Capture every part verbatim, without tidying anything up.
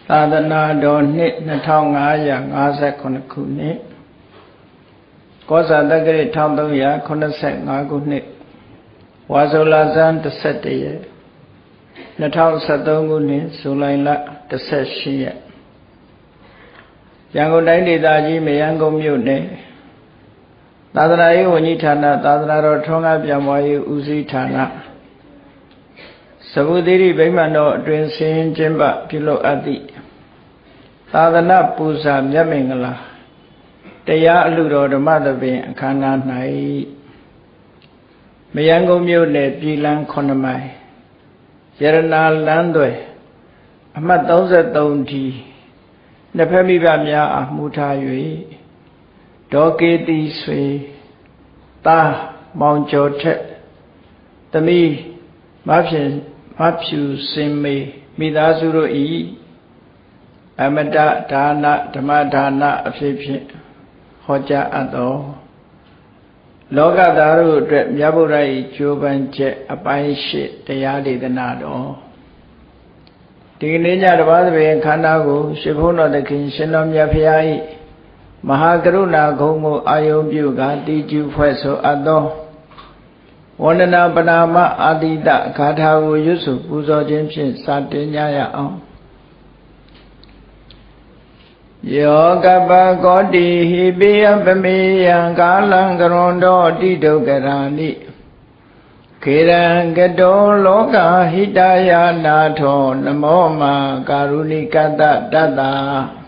သာသနာတော်နှစ်နှစ်ထောင်ငါးရာငါးสิบခုနှစ်ခုနှစ်ကောဇာတက္ကရာတစ်ထောင်သုံးရာခုနှစ်สิบห้าခုနှစ်ဝါဆိုလဇန်တစ်ဆက်တည်းရက်နှစ်ထောင်สิบสามခုနှစ်ဇူလိုင်လတစ်ဆက်ရှိရက်ရန်ကုန်တိုင်းဒေသကြီးမရန်ကုန်မြို့နယ်သာသနာရေးဝန်ကြီးဌာနသာသနာတော်ထွန်းကားပြန်ပွားရေးဦးစီးဌာနသဗ္ဗုသီရိဗိမာန်တော်အတွင်ဆင်းကျင်းပပြုလုပ်အပ်သည့်သာသနာပူဇာမြတ်မင်္ဂလာတရားအလှတော်ဓမ္မသဘင်အခမ်းအနား၌မရန်ကုန်မြို့နယ်ပြည်လန်းခုနှစ်မိုင်ရတနာလမ်းသွယ်အမှတ်သုံးสิบสามဒီနှစ်ဖက်မိဘများအားမူထား၍ဒေါကေတီဆွေသားမောင်ကျော်ထက်သမီးမဖြင့်မဖြူစင်မေမိသားစုတို့ဤအမတဒါနဓမ္မဒါနအဖြစ်ဖြင့်ဟောကြားအပ်သောလောကသားတို့အတွက်မြတ်ဗုဒ္ဓ၏ကြိုးပမ်းချက်အပိုင်းရှစ်တရားဒေသနာတော်ဒီကနေ့ညတပါးသဘင်ခန္ဓာကိုရှင်ဘုန်းတော်သခင်ရှင်တော်မြတ်ဖရာ၏မဟာကရုဏာဂုဏ်ကိုအာယုံပြုကာတိကျဖွဲ့ဆိုအပ်သောဝန္ဒနာပနာမအာတိတဂါထာကိုရွတ်ဆိုပူဇော်ခြင်းဖြင့်စတင်ကြရအောင်ယောကပကောတိဟိပိယပမေယံကာလံကရွန်တော်တိဒုက္ခရာနိခေရံကတောလောကဟိတယာနာထောနမောမာကာရုဏိကတတတ္တာ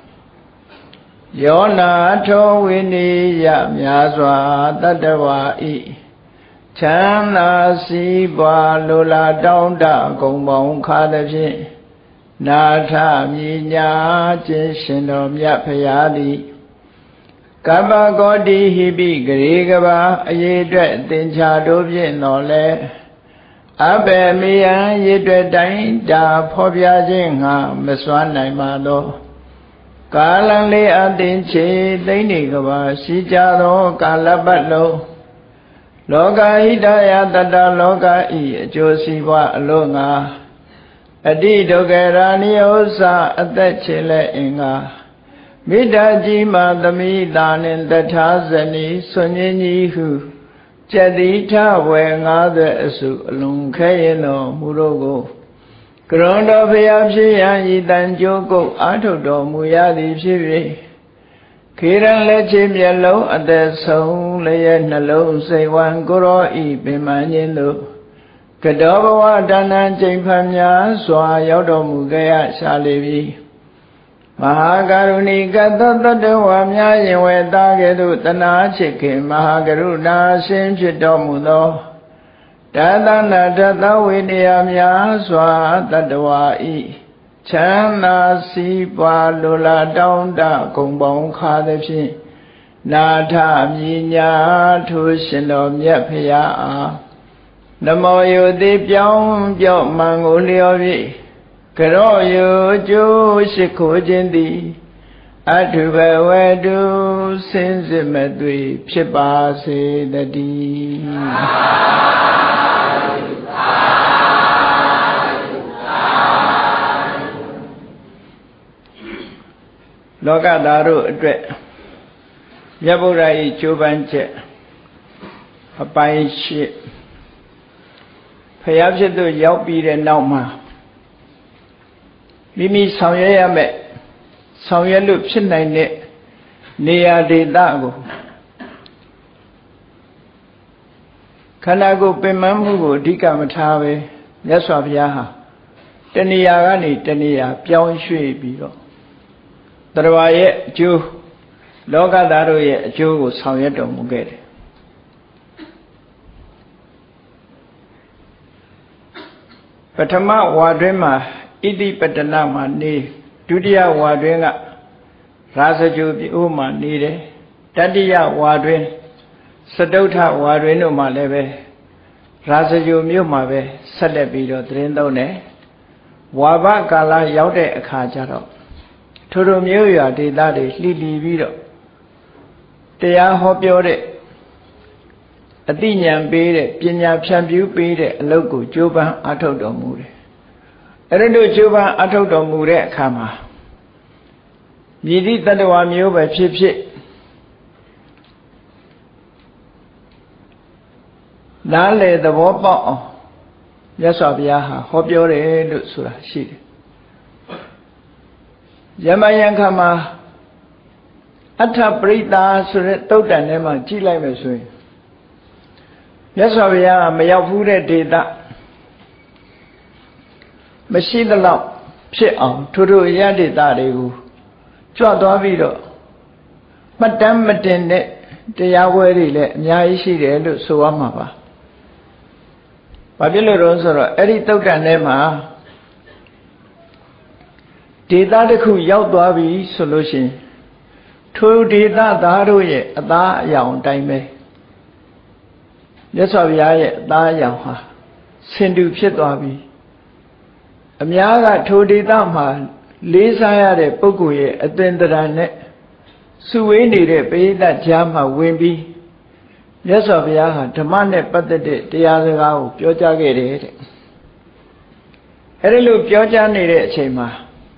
ယောနာထောဝိနိယမြာစွာတတ္တဝါဤချမ်းသာစီးပွားလိုလားတောင်းတဂုံပေါင်းခါသည်ဖြင့်နာထမြညာခြင်းရှင်တော်မြတ်ဖရာသည်ကပ္ပကောတိဟိပိဂရေကဘာအရေးအတွက်သင်္ချာတို့ဖြင့်တော်လဲအဘယ်မေယံရေအတွက်တိုင်းတာဖော်ပြခြင်းငါမစွမ်းနိုင်ပါသောကာလံလေးအသင်ချေသိမ့်နေကဘာရှိကြသောကာလပတ်လုံးလောကဟိတယတတလောကဤအကျိုးစီးပွားအလို့ငါအတိဒုက္ခရာနိဥ္စာအသက်ချေလဲအင်္ဂါမိတ္တကြီးမာသမိတာနှင့်တထာဇနီဆွန်ញကြီးဟုကျက်တိထဝေငါးသွဲအစုအလုံးခဲရင်တော်မူတော့ကိုကရွန်တော်ဖျားဖြစ်ရန်ဤတန်ကြိုးကုတ်အာထုတ်တော်မူရသည်ဖြစ်၍ခေရန်လက်ချေမျက်လုံးအသက်ဆုံးလျက်နှလုံးစိတ်ဝမ်းကိုရောဤပင်မညင်းတို့ကတောဘဝဒါနံကျိန်ဖန်များစွာရောက်တော်မူခဲ့ရရှာလေပြီမဟာကရုဏီကတတတ္တဝါများရင်ဝေသားကဲ့သို့တနာချစ်ခင်မဟာကရုဏာရှင်ဖြစ်တော်မူသောတသနာတသဝိနည်းများစွာတတ္တဝါဤချမ်းသာစီးပွားလိုလားတောင်းတဂုံပေါင်းခါသည်ဖြင့်နာထမြညာထိုရှင်တော်မြတ်ဖရာအားနမောယုတိပြောင်းပြော့မှန်ကိုလျော်ဖြင့်ကရောယုကျိုးရှိခိုးခြင်းသည်အထုဘဝတုစင်စစ်မသွေဖြစ်ပါစေတည်းလောကသားတို့အတွက်မြတ်ဗုဒ္ဓ၏ကြိုးပမ်းချက်အပိုင်းရှစ်ဖျားဖြစ်သူရောက်ပြီးတဲ့နောက်မှာမိမိဆောင်ရွက်ရမယ်ဆောင်ရွက်လို့ဖြစ်နိုင်တဲ့နေရာဒေသကိုခန္ဓာကိုယ်ပင်မမှုကိုအဓိကမထားပဲမြတ်စွာဘုရားဟာတဏှာကနေတဏှာပြောင်းရွှေ့ပြီးတော့တရားရဲ့အကျိုးလောကသားတို့ရဲ့အကျိုးကိုဆောင်ရွက်တော်မူခဲ့တယ်ပထမဝါတွင်မှာဣတိပတနာမှာနေဒုတိယဝါတွင်ကရာဇဂိုပြိုးမှာနေတယ်တတိယဝါတွင်စတုထဝါတွင်တို့မှာလည်းပဲရာဇဂိုမြို့မှာပဲဆက်လက်ပြီးတော့သတင်းသုံးတယ်ဝါဘကာလရောက်တဲ့အခါကျတော့ထိုတို့မျိုးရွာဒေသတွေလှီလီပြီးတော့တရားဟောပြောတဲ့အသိဉာဏ်ပေးတဲ့ပညာဖြန့်ဖြူးပေးတဲ့အလုပ်ကိုကြိုးပမ်းအားထုတ်တော်မူတယ်အဲ့ဒီလိုကြိုးပမ်းအားထုတ်တော်မူတဲ့အခါမှာမြည်သည့်တတ္တဝါမျိုးပဲဖြစ်ဖြစ်နားလေသဘောပေါက်အောင်မြတ်စွာဘုရားဟာဟောပြောတယ်လို့ဆိုတာရှိတယ်ယမယံခမှာအထပရိသဆိုတဲ့တုတ်တန်ထဲမှာကြည့်လိုက်မယ်ဆိုရင်မြတ်စွာဘုရားမရောက်ဘူးတဲ့ဒေသမရှိသလောက်ဖြစ်အောင်ထို့ထို့ရဒေသတွေကိုကြွသွားပြီးတော့မှတ်တမ်းမတင်တဲ့တရားပွဲတွေလည်းအများကြီးရှိတယ်လို့ဆိုရမှာပါ။ဘာဖြစ်လို့လဲဆိုတော့အဲ့ဒီတုတ်တန်ထဲမှာဒေသတစ်ခုရောက်သွားပြီဆိုလို့ရှိရင်ထိုဒေသသားတို့ရဲ့အသားအရောင်အတိုင်းပဲမြတ်စွာဘုရားရဲ့အသားအရောင်ဟာဆင်တူဖြစ်သွားပြီအများကထိုဒေသမှာလေးစားရတဲ့ပုဂ္ဂိုလ်ရဲ့အသင်္တရာနဲ့စုဝေးနေတဲ့ပရိသတ်ကြားမှာဝင်ပြီးမြတ်စွာဘုရားဟာဓမ္မနဲ့ပတ်သက်တဲ့တရားစကားကိုပြောကြားခဲ့တယ်တဲ့အဲဒီလိုပြောကြားနေတဲ့အချိန်မှာ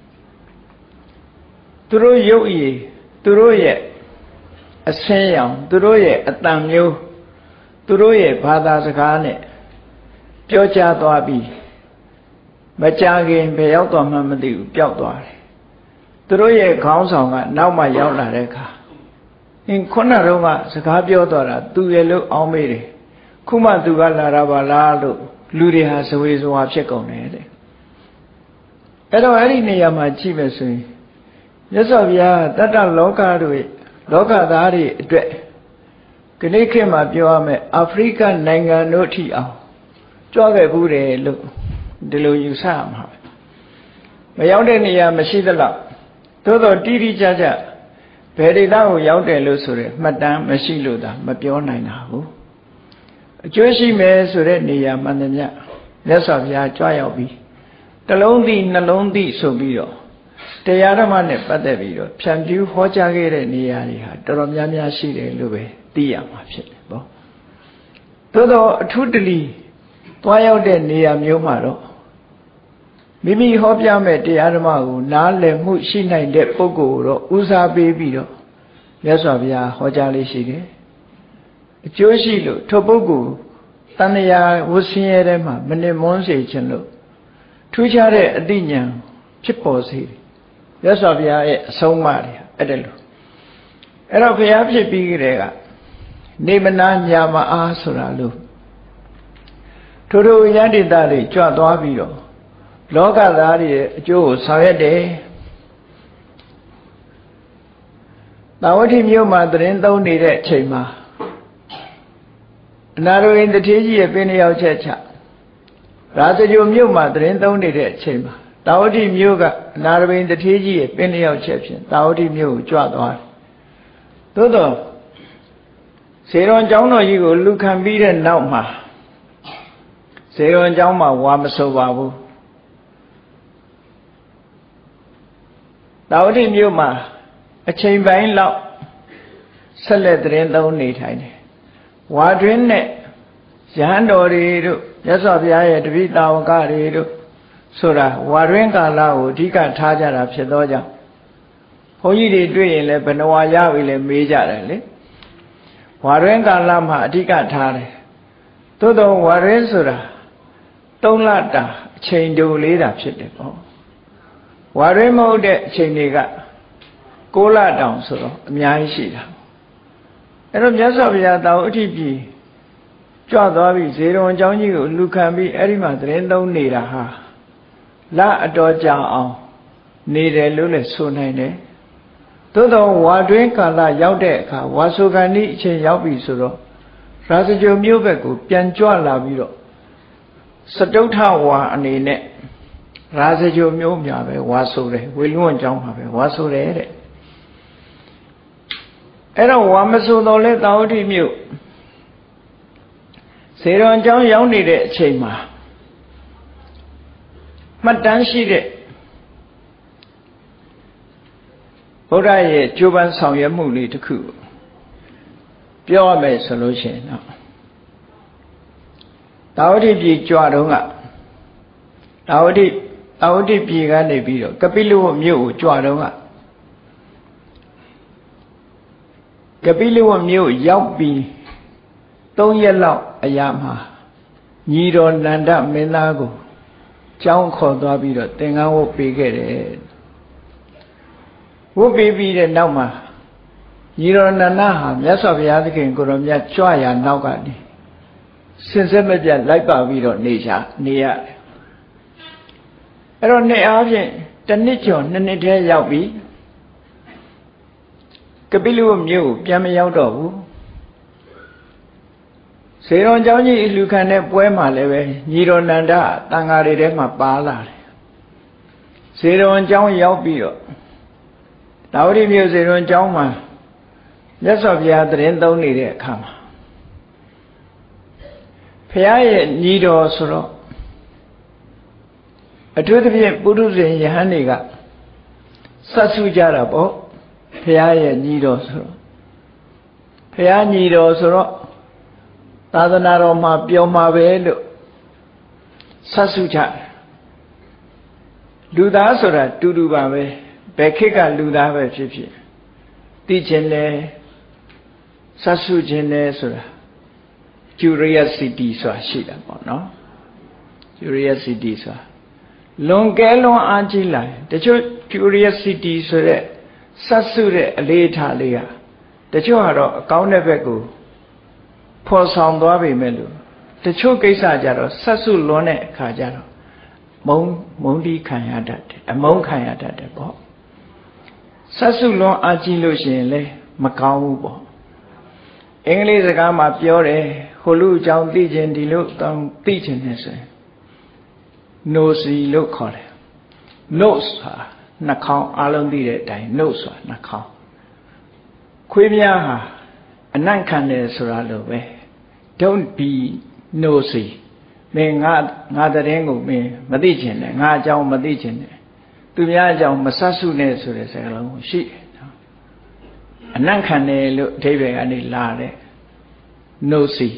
သူတို့ရုပ်ရည်သူတို့ရဲ့အဆင်းရောင်သူတို့ရဲ့အတန်မျိုးသူတို့ရဲ့ဘာသာစကားနဲ့ပြောကြားသွားပြီးမကြာခင်ဘယ်ရောက်သွားမှမသိဘူးပျောက်သွားတယ်သူတို့ရဲ့ခေါင်းဆောင်ကနောက်မှရောက်လာတဲ့အခါအင်းခုနကတော့ကစကားပြောသွားတာသူရဲ့လို့အောင်းမေးတယ်ခုမှသူကလာတာပါလားလို့လူတွေဟာဇဝေဇဝါဖြစ်ကုန်တယ်တဲ့အဲ့တော့အဲ့ဒီနေရာမှာကြည့်မယ်ဆိုရင်မြတ်စွာဘုရားတတ္တလောကတို့လောကသားတွေအတွက်ခဏခေတ်မှာပြောရမယ်အာဖရိကနိုင်ငံတို့ထိအောင်ကြွခဲ့ဘူးတယ်လို့ဒီလိုယူဆရမှာပဲမရောက်တဲ့နေရာမရှိသလောက်သို့တော့တိတိကျကျဘယ်ဒေသကိုရောက်တယ်လို့ဆိုရဲမှတ်တမ်းမရှိလို့သာမပြောနိုင်တာဘူးအကျိုးရှိမယ်ဆိုတဲ့နေရာမှန်တယ်မြတ်မြတ်စွာဘုရားကြွရောက်ပြီးတလုံးသည့်နှလုံးသည့်ဆိုပြီးတော့တရားဓမ္မနဲ့ပတ်သက်ပြီးတော့ဖြန့်ဖြူးဟောကြားခဲ့တဲ့နေရာတွေဟာတော်တော်များများရှိတယ်လို့ပဲသိရမှာဖြစ်တယ်ပေါ့သို့တော့အထူးတလီသွားရောက်တဲ့နေရာမျိုးမှာတော့မိမိဟောပြမဲ့တရားဓမ္မကိုနားလည်မှုရှိနိုင်တဲ့ပုဂ္ဂိုလ်ကိုတော့ဦးစားပေးပြီးတော့မြတ်စွာဘုရားဟောကြားလေးရှိတယ်အကျိုးရှိလို့ထိုပုဂ္ဂိုလ်တဏှာဝဆင်းရဲတဲ့မှာမနစ်မွန်းစေခြင်းလို့ထူးခြားတဲ့အသိဉာဏ်ဖြစ်ပေါ်စေတယ်မြတ်စွာဘုရားရဲ့အဆုံးအမတွေအဲ့ဒါလို့အဲ့တော့ဘုရားဖြစ်ပြီးကြတဲ့ကနေမနာညာမအားဆိုတာလို့ထိုထိုယန္တိတတွေကြွသွားပြီးတော့လောကသားတွေရဲ့အကျိုးကိုဆောင်ရွက်တယ်။သာဝတိမြို့မှာသတင်းသုံးနေတဲ့အချိန်မှာအနာရောဂိတထေးကြီးရဲ့ပင်လျောက်ချက်ချရာဇဂိုမြို့မှာသတင်းသုံးနေတဲ့အချိန်မှာသာဝတိမြို့ကအနာရောဂိတထေးကြီးရဲ့ပင်လျောက်ချက်ဖြင့်သာဝတိမြို့ကိုကြွသွားတယ်။သို့တော့ဇေရွန်ကျောင်းတော်ကြီးကိုလူခံပြီးတဲ့နောက်မှာဇေရွန်ကျောင်းမှာဝါမဆိုပါဘူး။သာဝတိမြို့မှာအချိန်ပိုင်းလောက်ဆက်လက်သတင်းသုံးနေထိုင်တယ်။ဝါတွင်းနဲ့ရဟန်းတော်တွေတို့မြတ်စွာဘုရားရဲ့တပည့်တာဝကတွေတို့ဆိုတာဝါတွင်းကာလကိုအဓိကထားကြတာဖြစ်သောကြောင့်ဘုန်းကြီးတွေတွေ့ရင်လည်းဘယ်နှဝါရပြီလဲမေးကြတယ်လေ။ဝါတွင်းကာလမှာအဓိကထားတယ်။သို့တော့ဝါတွင်းဆိုတာသုံးလတာအချိန်တိုလေးတာဖြစ်တယ်ပေါ့။ဝါတွင်းမဟုတ်တဲ့အချိန်တွေကကိုးလတောင်ဆိုတော့အများကြီးရှိတာအဲ့တော့မြတ်စွာဘုရားတောင်အဋ္ဌိပြည်ကြွသွားပြီးဇေရွန်ကျောင်းကြီးကိုလူခံပြီးအဲ့ဒီမှာသတင်းသုံးနေတာဟာလအတော်ကြာအောင်နေတယ်လို့လည်းဆိုနိုင်တယ်သို့တော့ဝါတွင်းကာလရောက်တဲ့အခါဝါဆိုကံဤအချိန်ရောက်ပြီဆိုတော့ရာဇဂိုမြို့ဘက်ကိုပြန်ကြွလာပြီးတော့စတုထဝါအနေနဲ့ရာဇဂိုမျိုးများပဲဝါဆိုတယ်ဝေလွန်းကျောင်းမှာပဲဝါဆိုတယ်တဲ့အဲ့တော့ဝါမဆိုတော့လဲသာဝတိမြို့ဇေရွန်ကျောင်းရောက်နေတဲ့အချိန်မှာမှတ်တမ်းရှိတဲ့ဘုရားရဲ့ကြိုးပမ်းဆောင်ရွက်မှုလေးတစ်ခုပြောရမယ်ဆိုလို့ရှိရင်တော့သာဝတိပြည်ကြွတော့ကသာဝတိသာဝတိပြည်ကနေပြီးတော့ကပိလဝမြို့ကိုကြွတော့ကကပိလဝမြို့ရောက်ပြီးသုံးရက်လောက်အရာမှာညီတော်နန္ဒမင်းသားကိုကျောင်းခေါ်သွားပြီးတော့သင်္ကန်းဝတ်ပေးခဲ့တယ်ဝတ်ပေးပြီးတဲ့နောက်မှာညီတော်နန္ဒဟာမြတ်စွာဘုရားသခင်ကိုရောမြတ်ကြွရာနောက်ကနေစင်စစ်မပြတ်လိုက်ပါပြီးတော့နေချနေရတယ်အဲ့တော့နှစ်အားဖြင့်တစ်နှစ်ကျော်နှစ်နှစ်တည်းရောက်ပြီကပိလဝမြို့ကိုပြန်မရောက်တော့ဘူးစေရွန်เจ้าကြီးအလှခံတဲ့ပွဲမှာလည်းပဲညီတော်နန္ဒတန်ဃာတွေထဲမှာပါလာတယ်စေရွန်เจ้าရောက်ပြီးတော့တာဝတိမြို့စေရွန်เจ้าမှာမြတ်စွာဘုရားတရင်သုံးနေတဲ့အခါမှာဘုရားရဲ့ညီတော်ဆိုတော့အထူးသဖြင့်ပုထုဇဉ်ယဟန်တွေကစတ်စုကြတာပေါ့ဘုရားရဲ့ညီတော်ဆိုတော့ဘုရားညီတော်ဆိုတော့သာသနာတော်မှာပြောမှာပဲလို့စတ်စုကြတယ်လူသားဆိုတာတူတူပါပဲဘယ်ခေတ်ကလူသားပဲဖြစ်ဖြစ်သိခြင်းလဲစတ်စုခြင်းလဲဆိုတာ curiosity ဆိုတာရှိတာပေါ့နော် curiosity ဆိုတာလွန်ကဲလွန်အားကြီးလာတယ်တချို့ curiosity ဆိုတဲ့စတ်စုတဲ့အလေးထားလေးဟာတချို့ကတော့အကောင်းတဲ့ဘက်ကိုဖော်ဆောင်သွားပေမဲ့လို့တချို့ကိစ္စကြတော့စတ်စုလွန်တဲ့အခါကျတော့မုံမုံတီးခံရတတ်တယ်အမုန်းခံရတတ်တယ်ပေါ့စတ်စုလွန်အားကြီးလို့ရှိရင်လေမကောင်းဘူးပေါ့အင်္ဂလိပ်စကားမှာပြောတယ်ဟိုလူအကြောင်းသိခြင်းဒီလိုတောင်းသိခြင်းနဲ့ဆိုရင် nosy လို့ခေါ်တယ် nose ဟာနှာခေါင်းအလုံးသိတဲ့အတိုင်း nose ဆိုတာနှာခေါင်းခွေးများဟာအနံ့ခံတယ်ဆိုတာလို့ပဲ don't be nosy မင်းငါငါတဲ့ရင်ကိုမင်းမသိချင်နဲ့ငါအကြောင်းမသိချင်နဲ့သူများအကြောင်းမဆတ်စုနဲ့ဆိုတဲ့စကားလုံးကိုရှိတယ်နော်အနံ့ခံတယ်လို့အဓိပ္ပာယ်ကနေလာတဲ့ nosy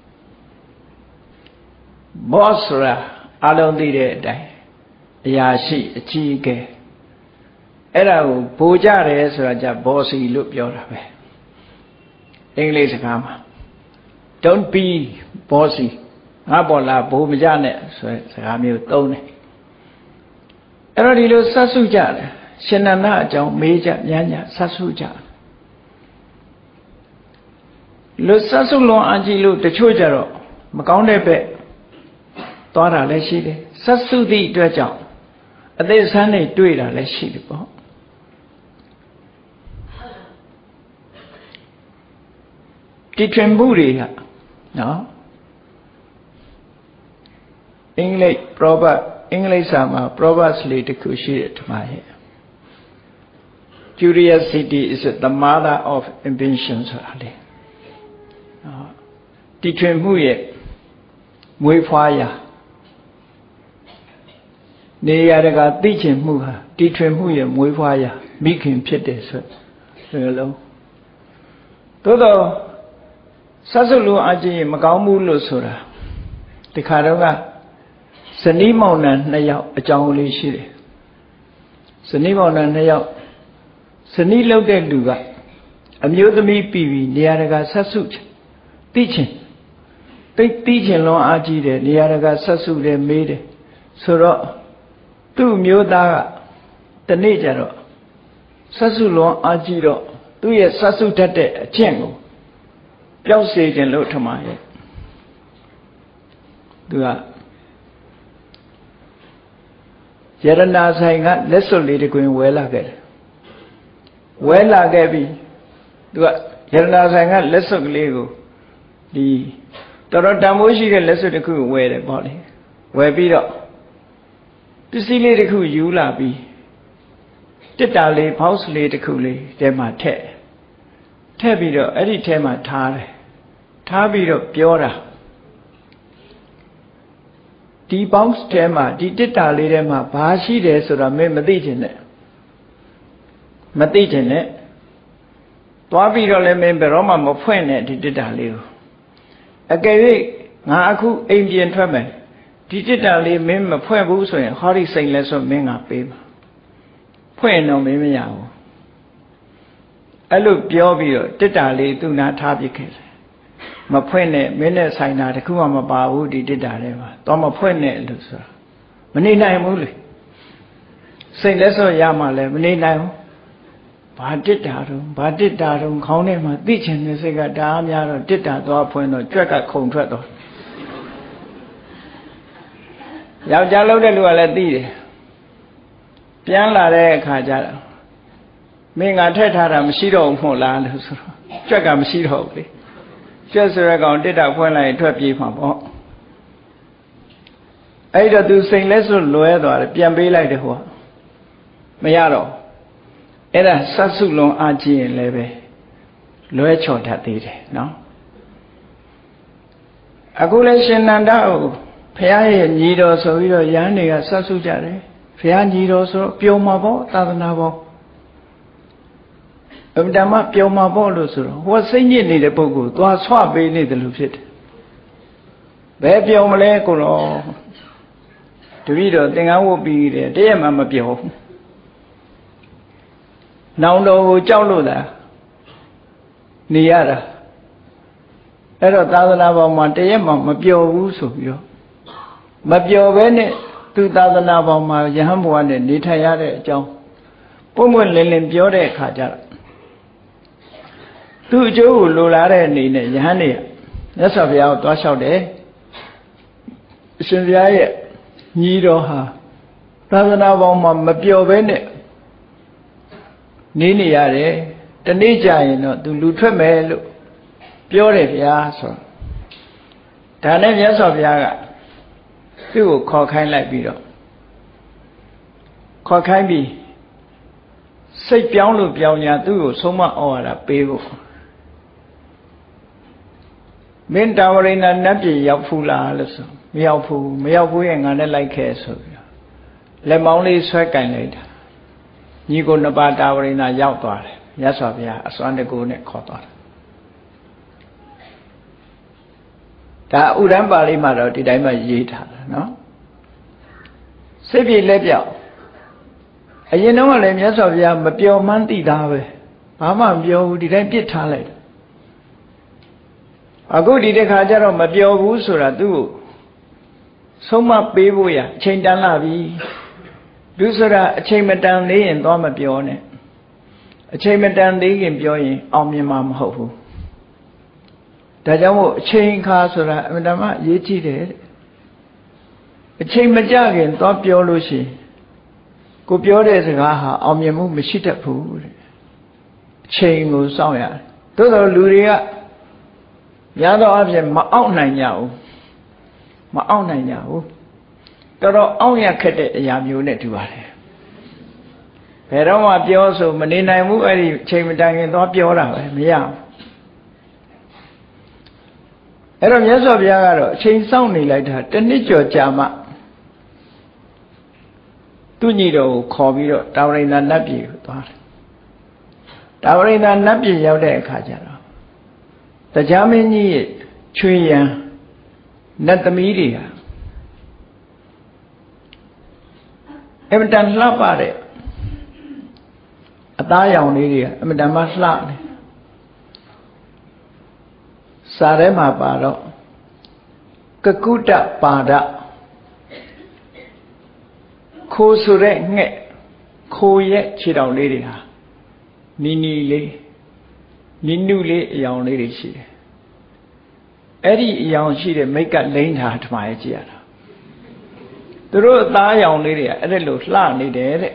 boss ဆိုတာအလုံးသိတဲ့အတိုင်းအရာရှိအကြီးအကဲအဲ့ဒါကိုဗိုလ်ကြတယ်ဆိုတာကြ bossy လို့ပြောတာပဲအင်္ဂလိပ်စကားမှာ don't be bossy ငါပေါ်လာဘိုးမကြနဲ့ဆိုတဲ့စကားမျိုးသုံးတယ်အဲ့တော့ဒီလိုစတ်စုကြတယ်ရှင်နန္ဒအကြောင်းမေးကြညံ့ညံ့စတ်စုကြလို့စတ်စုလွန်အကြည့်လို့တချို့ကြတော့မကောင်းတဲ့ဘက်သွားတာလည်းရှိတယ်စတ်စုသည့်အတွက်ကြောင့်အသေးစမ်းနေတွေ့တာလည်းရှိတယ်ပေါ့ဒီထွင်မှုတွေကနော်အင်္ဂလိပ် proverb အင်္ဂလိပ်စာမှာ proverbs လေးတစ်ခုရှိတယ်ဒီမှာရဲ့ curiosity is the mother of invention ဆိုတာလေနော်ဒီထွင်မှုရဲ့မွေးဖွားရာနေရတကသိချင်မှုဟာဒီထွင်မှုရဲ့မွေးဖွားရာမိခင်ဖြစ်တယ်ဆိုတဲ့လုံးသို့တော့စတ်စုလို့အကြည့်မကောင်းဘူးလို့ဆိုတာဒီခါတော့ကဇနီးမောင်နှံနှစ်ယောက်အကြောင်းလေးရှိတယ်ဇနီးမောင်နှံနှစ်ယောက်ဇနီးလောက်တဲ့လူကအမျိုးသမီးပြီးပြီးနေရာတကာဆက်စုသိချင်သိသိချင်လွန်အားကြီးတယ်နေရာတကာဆက်စုတယ်မေးတယ်ဆိုတော့သူ့မျိုးသားကတနေ့ကျတော့ဆက်စုလွန်အားကြီးတော့သူ့ရဲ့ဆက်စုတတ်တဲ့အကျင့်ကိုပျောက်စေခြင်းလို့ထမရဲ့သူကယရနာဆိုင်ကလက်စွပ်လေးတစ်ကွင်းဝဲလာခဲ့တယ်ဝဲလာခဲ့ပြီးသူကယရနာဆိုင်ကလက်စွပ်ကလေးကိုဒီတော်တော်တန်ဖိုးရှိတဲ့လက်စွပ်တစ်ခုဝဲတယ်ပေါ့လေဝဲပြီးတော့ပစ္စည်းလေးတစ်ခုယူလာပြီးတစ်တာလေးဘောက်စ်လေးတစ်ခုလေးထဲမှာထည့်ထည့်ပြီးတော့အဲ့ဒီထဲမှာထားတယ်ထားပြီးတော့ပြောတာဒီ box ထဲမှာဒီတစ်တာလေးထဲမှာဘာရှိတယ်ဆိုတာမင်းမသိချင်နဲ့မသိချင်နဲ့သွားပြီးတော့လည်းမင်းဘယ်တော့မှမဖွင့်နဲ့ဒီတစ်တာလေးကိုအကယ်၍ငါအခုအိမ်ပြင်ထွက်မယ်ဒီတစ်တာလေးမင်းမဖွင့်ဘူးဆိုရင်ဟောဒီစိန်လဲဆိုမင်းကပေးမှာဖွင့်တော့မင်းမရဘူးအဲ့လိုပြောပြီးတော့တစ်တာလေးသူ့နာထားပစ်ခဲ့တယ်မဖွင့်နဲ့မင်းနဲ့ဆိုင်တာတခုမှမပါဘူးဒီတစ်တာလေးမှာတော့မဖွင့်နဲ့လို့ဆိုတာမနေနိုင်ဘူးလေစိတ်လက်စော့ရမှလည်းမနေနိုင်ဘူးဘာတစ်တာတော့ဘာတစ်တာတော့ခေါင်းထဲမှာသိချင်တဲ့စိတ်ကတအားများတော့တစ်တာသွားဖွင့်တော့ကြွက်ကခုန်ထွက်တော့ယောက်ျားလုံးတဲ့လူကလည်းသိတယ်ပြန်လာတဲ့အခါကျတော့မင်းငါထက်ထားတာမရှိတော့ဘူးမို့လားလို့ဆိုတော့ကြွက်ကမရှိတော့ဘူးလေကြွက်ဆိုရကောင်တစ်တာဖွင့်လိုက်ရင်ထွက်ပြေးမှာပေါ့အဲ့တော့သူစိန်လက်စွပ်လွဲသွားတယ်ပြန်ပေးလိုက်တယ်ဟိုကမရတော့အဲ့ဒါစတ်စုလုံးအားကြည့်ရင်လည်းပဲလွဲချော်တတ်သေးတယ်နော်အခုလည်းရှင်နန္ဒကိုဘုရားရဲ့ညီတော်ဆိုပြီးတော့ယန်းတွေကစတ်စုကြတယ်ဘုရားညီတော်ဆိုတော့ပျော်မှာပေါ့သာသနာပေါ့အမှန်တမ်းပျော်မှာပေါ့လို့ဆိုတော့ဟိုစိတ်ညစ်နေတဲ့ပုဂ္ဂိုလ်သွားဆွပေးနေတယ်လို့ဖြစ်တယ်ဘယ်ပျော်မလဲကိုတော့တပည့်တော်သင်္ကန်းဝတ်ပြီးတယ်တရက်မှမပျော်ဘူးနောင်တော်ကိုကြောက်လို့လားနေရတာအဲ့တော့သာသနာပေါ်မှာတရက်မှမပျော်ဘူးဆိုပြီးတော့မပျော်ဘဲနဲ့သူသာသနာပေါ်မှာယဟန်ဘဝနဲ့နေထိုင်ရတဲ့အကြောင်းပွင့်ပွင့်လင်းလင်းပြောတဲ့အခါကျတော့သူ့အကျိုးကိုလိုလားတဲ့အနေနဲ့ယဟန်တွေကမြတ်စွာဘုရားကိုတွားလျှောက်တယ်အရှင်ဘုရားရဲ့ညီတော်ဟာသာသနာပေါ်မှာမပျော်ဘဲနဲ့နေနေရတယ်တနေ့ကျရင်တော့သူလူထွက်မယ်လို့ပြောတယ်ဗျာဆိုဒါနဲ့မြတ်စွာဘုရားကသူ့ကိုခေါ်ခိုင်းလိုက်ပြီးတော့ခေါ်ခိုင်းပြီးစိတ်ပြောင်းလို့ပြောင်းညာသူ့ကိုဆုံးမဩဝါဒပေးဖို့မင်းတာဝရိဏနတ်ပြည်ရောက်ဖူးလားလို့ဆိုမရောက်ဘူးမရောက်ဘူးရဲ့ငါနဲ့လိုက်ခဲ့ဆိုပြီးတော့လက်မောင်းလေးဆွဲကင်လိုက်တာညီကိုနှစ်ပါးတာဝရိဏရောက်သွားတယ်မြတ်စွာဘုရားအစွမ်းတကူနဲ့ခေါ်သွားတယ်ဒါဥဒ္ဒံပါဠိမှာတော့ဒီတိုင်းမှရေးထားတာနော်စိတ်ပြေလက်ပြောက်အရင်တော့ကလည်းမြတ်စွာဘုရားမပြောမှန်းသိတာပဲဘာမှမပြောဘူးဒီတိုင်းပြစ်ထားလိုက်တယ်အခုဒီတစ်ခါကျတော့မပြောဘူးဆိုတာသူ့ကိုဆုံးမပေးဖို့ရအချိန်တန်လာပြီသူဆိုတာအချိန်မတန်သေးရင်သွားမပြောနဲ့အချိန်မတန်သေးခင်ပြောရင်အောင်မြင်မှာမဟုတ်ဘူးဒါကြောင့်မို့အချိန်ခါဆိုတာအမှန်တမ်းအရေးကြီးတယ်အချိန်မကြခင်သွားပြောလို့ရှိရင်ကိုပြောတဲ့စကားဟာအောင်မြင်မှုမရှိတတ်ဘူးတဲ့အချိန်ကိုစောင့်ရတယ်သို့တော်လူတွေကများသောအားဖြင့်မအောက်နိုင်ကြဘူးမအောက်နိုင်ကြဘူးတော်တော်အောင့်ရခက်တဲ့အရာမျိုးနဲ့တူပါတယ်ဘယ်တော့မှပြောဆိုမနေနိုင်ဘူးအဲ့ဒီအချိန်မတိုင်ခင်သွားပြောတာပဲမရဘူးအဲ့တော့မြတ်စွာဘုရားကတော့အချိန်စောင့်နေလိုက်တာတစ်နှစ်ကျော်ကြာမှသူညီတော်ကိုခေါ်ပြီးတော့တာဝရိဏနတ်ပြည်ကိုသွားတယ်တာဝရိဏနတ်ပြည်ရောက်တဲ့အခါကျတော့တရားမင်းကြီးရဲ့ချွေရန်နတ်သမီးတွေဟာအမတန်လှပတဲ့အသားရောင်လေးတွေကအမတန်မှလှတယ်စာထဲမှာပါတော့ကကုတ္တပါဒခိုးဆိုတဲ့ငှက်ခိုးရဲ့ခြေတော်လေးတွေဟာနီနီလေးနီနုလေးအယောင်လေးတွေရှိတယ်အဲ့ဒီအယောင်ရှိတဲ့မိတ်ကလိမ့်တာဓမ္မရဲ့ကြည့်ရတာသူတို့အသားအယောင်လေးတွေကအဲ့ဒါလို့လှနေတယ်တဲ့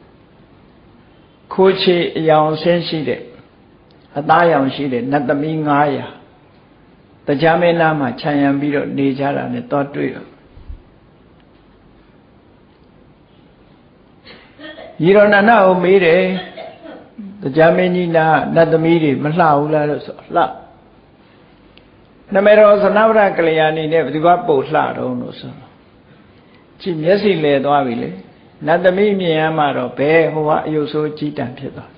ခိုးချေအယောင်ဆင်းရှိတဲ့အသားအယောင်ရှိတဲ့နတ်သမီးငါးရာတရားမင်းသားမှာခြံရံပြီးတော့နေကြတာနဲ့တော့တွေ့တော့ညီတော်နန္ဒကိုမေးတယ်တရားမင်းကြီးနာနတ်သမီးတွေမလှဘူးလားလို့ဆိုလှနမေတော်သနဝရကလျာဏီနဲ့ဘယ်သူကပို့လှတော့လို့ဆိုကြည့်မျက်စိလဲသွားပြီလေနတ်သမီးမြင်ရမှတော့ဘယ်ဟိုကအယုတ်ဆိုးကြီးတန်ဖြစ်သွား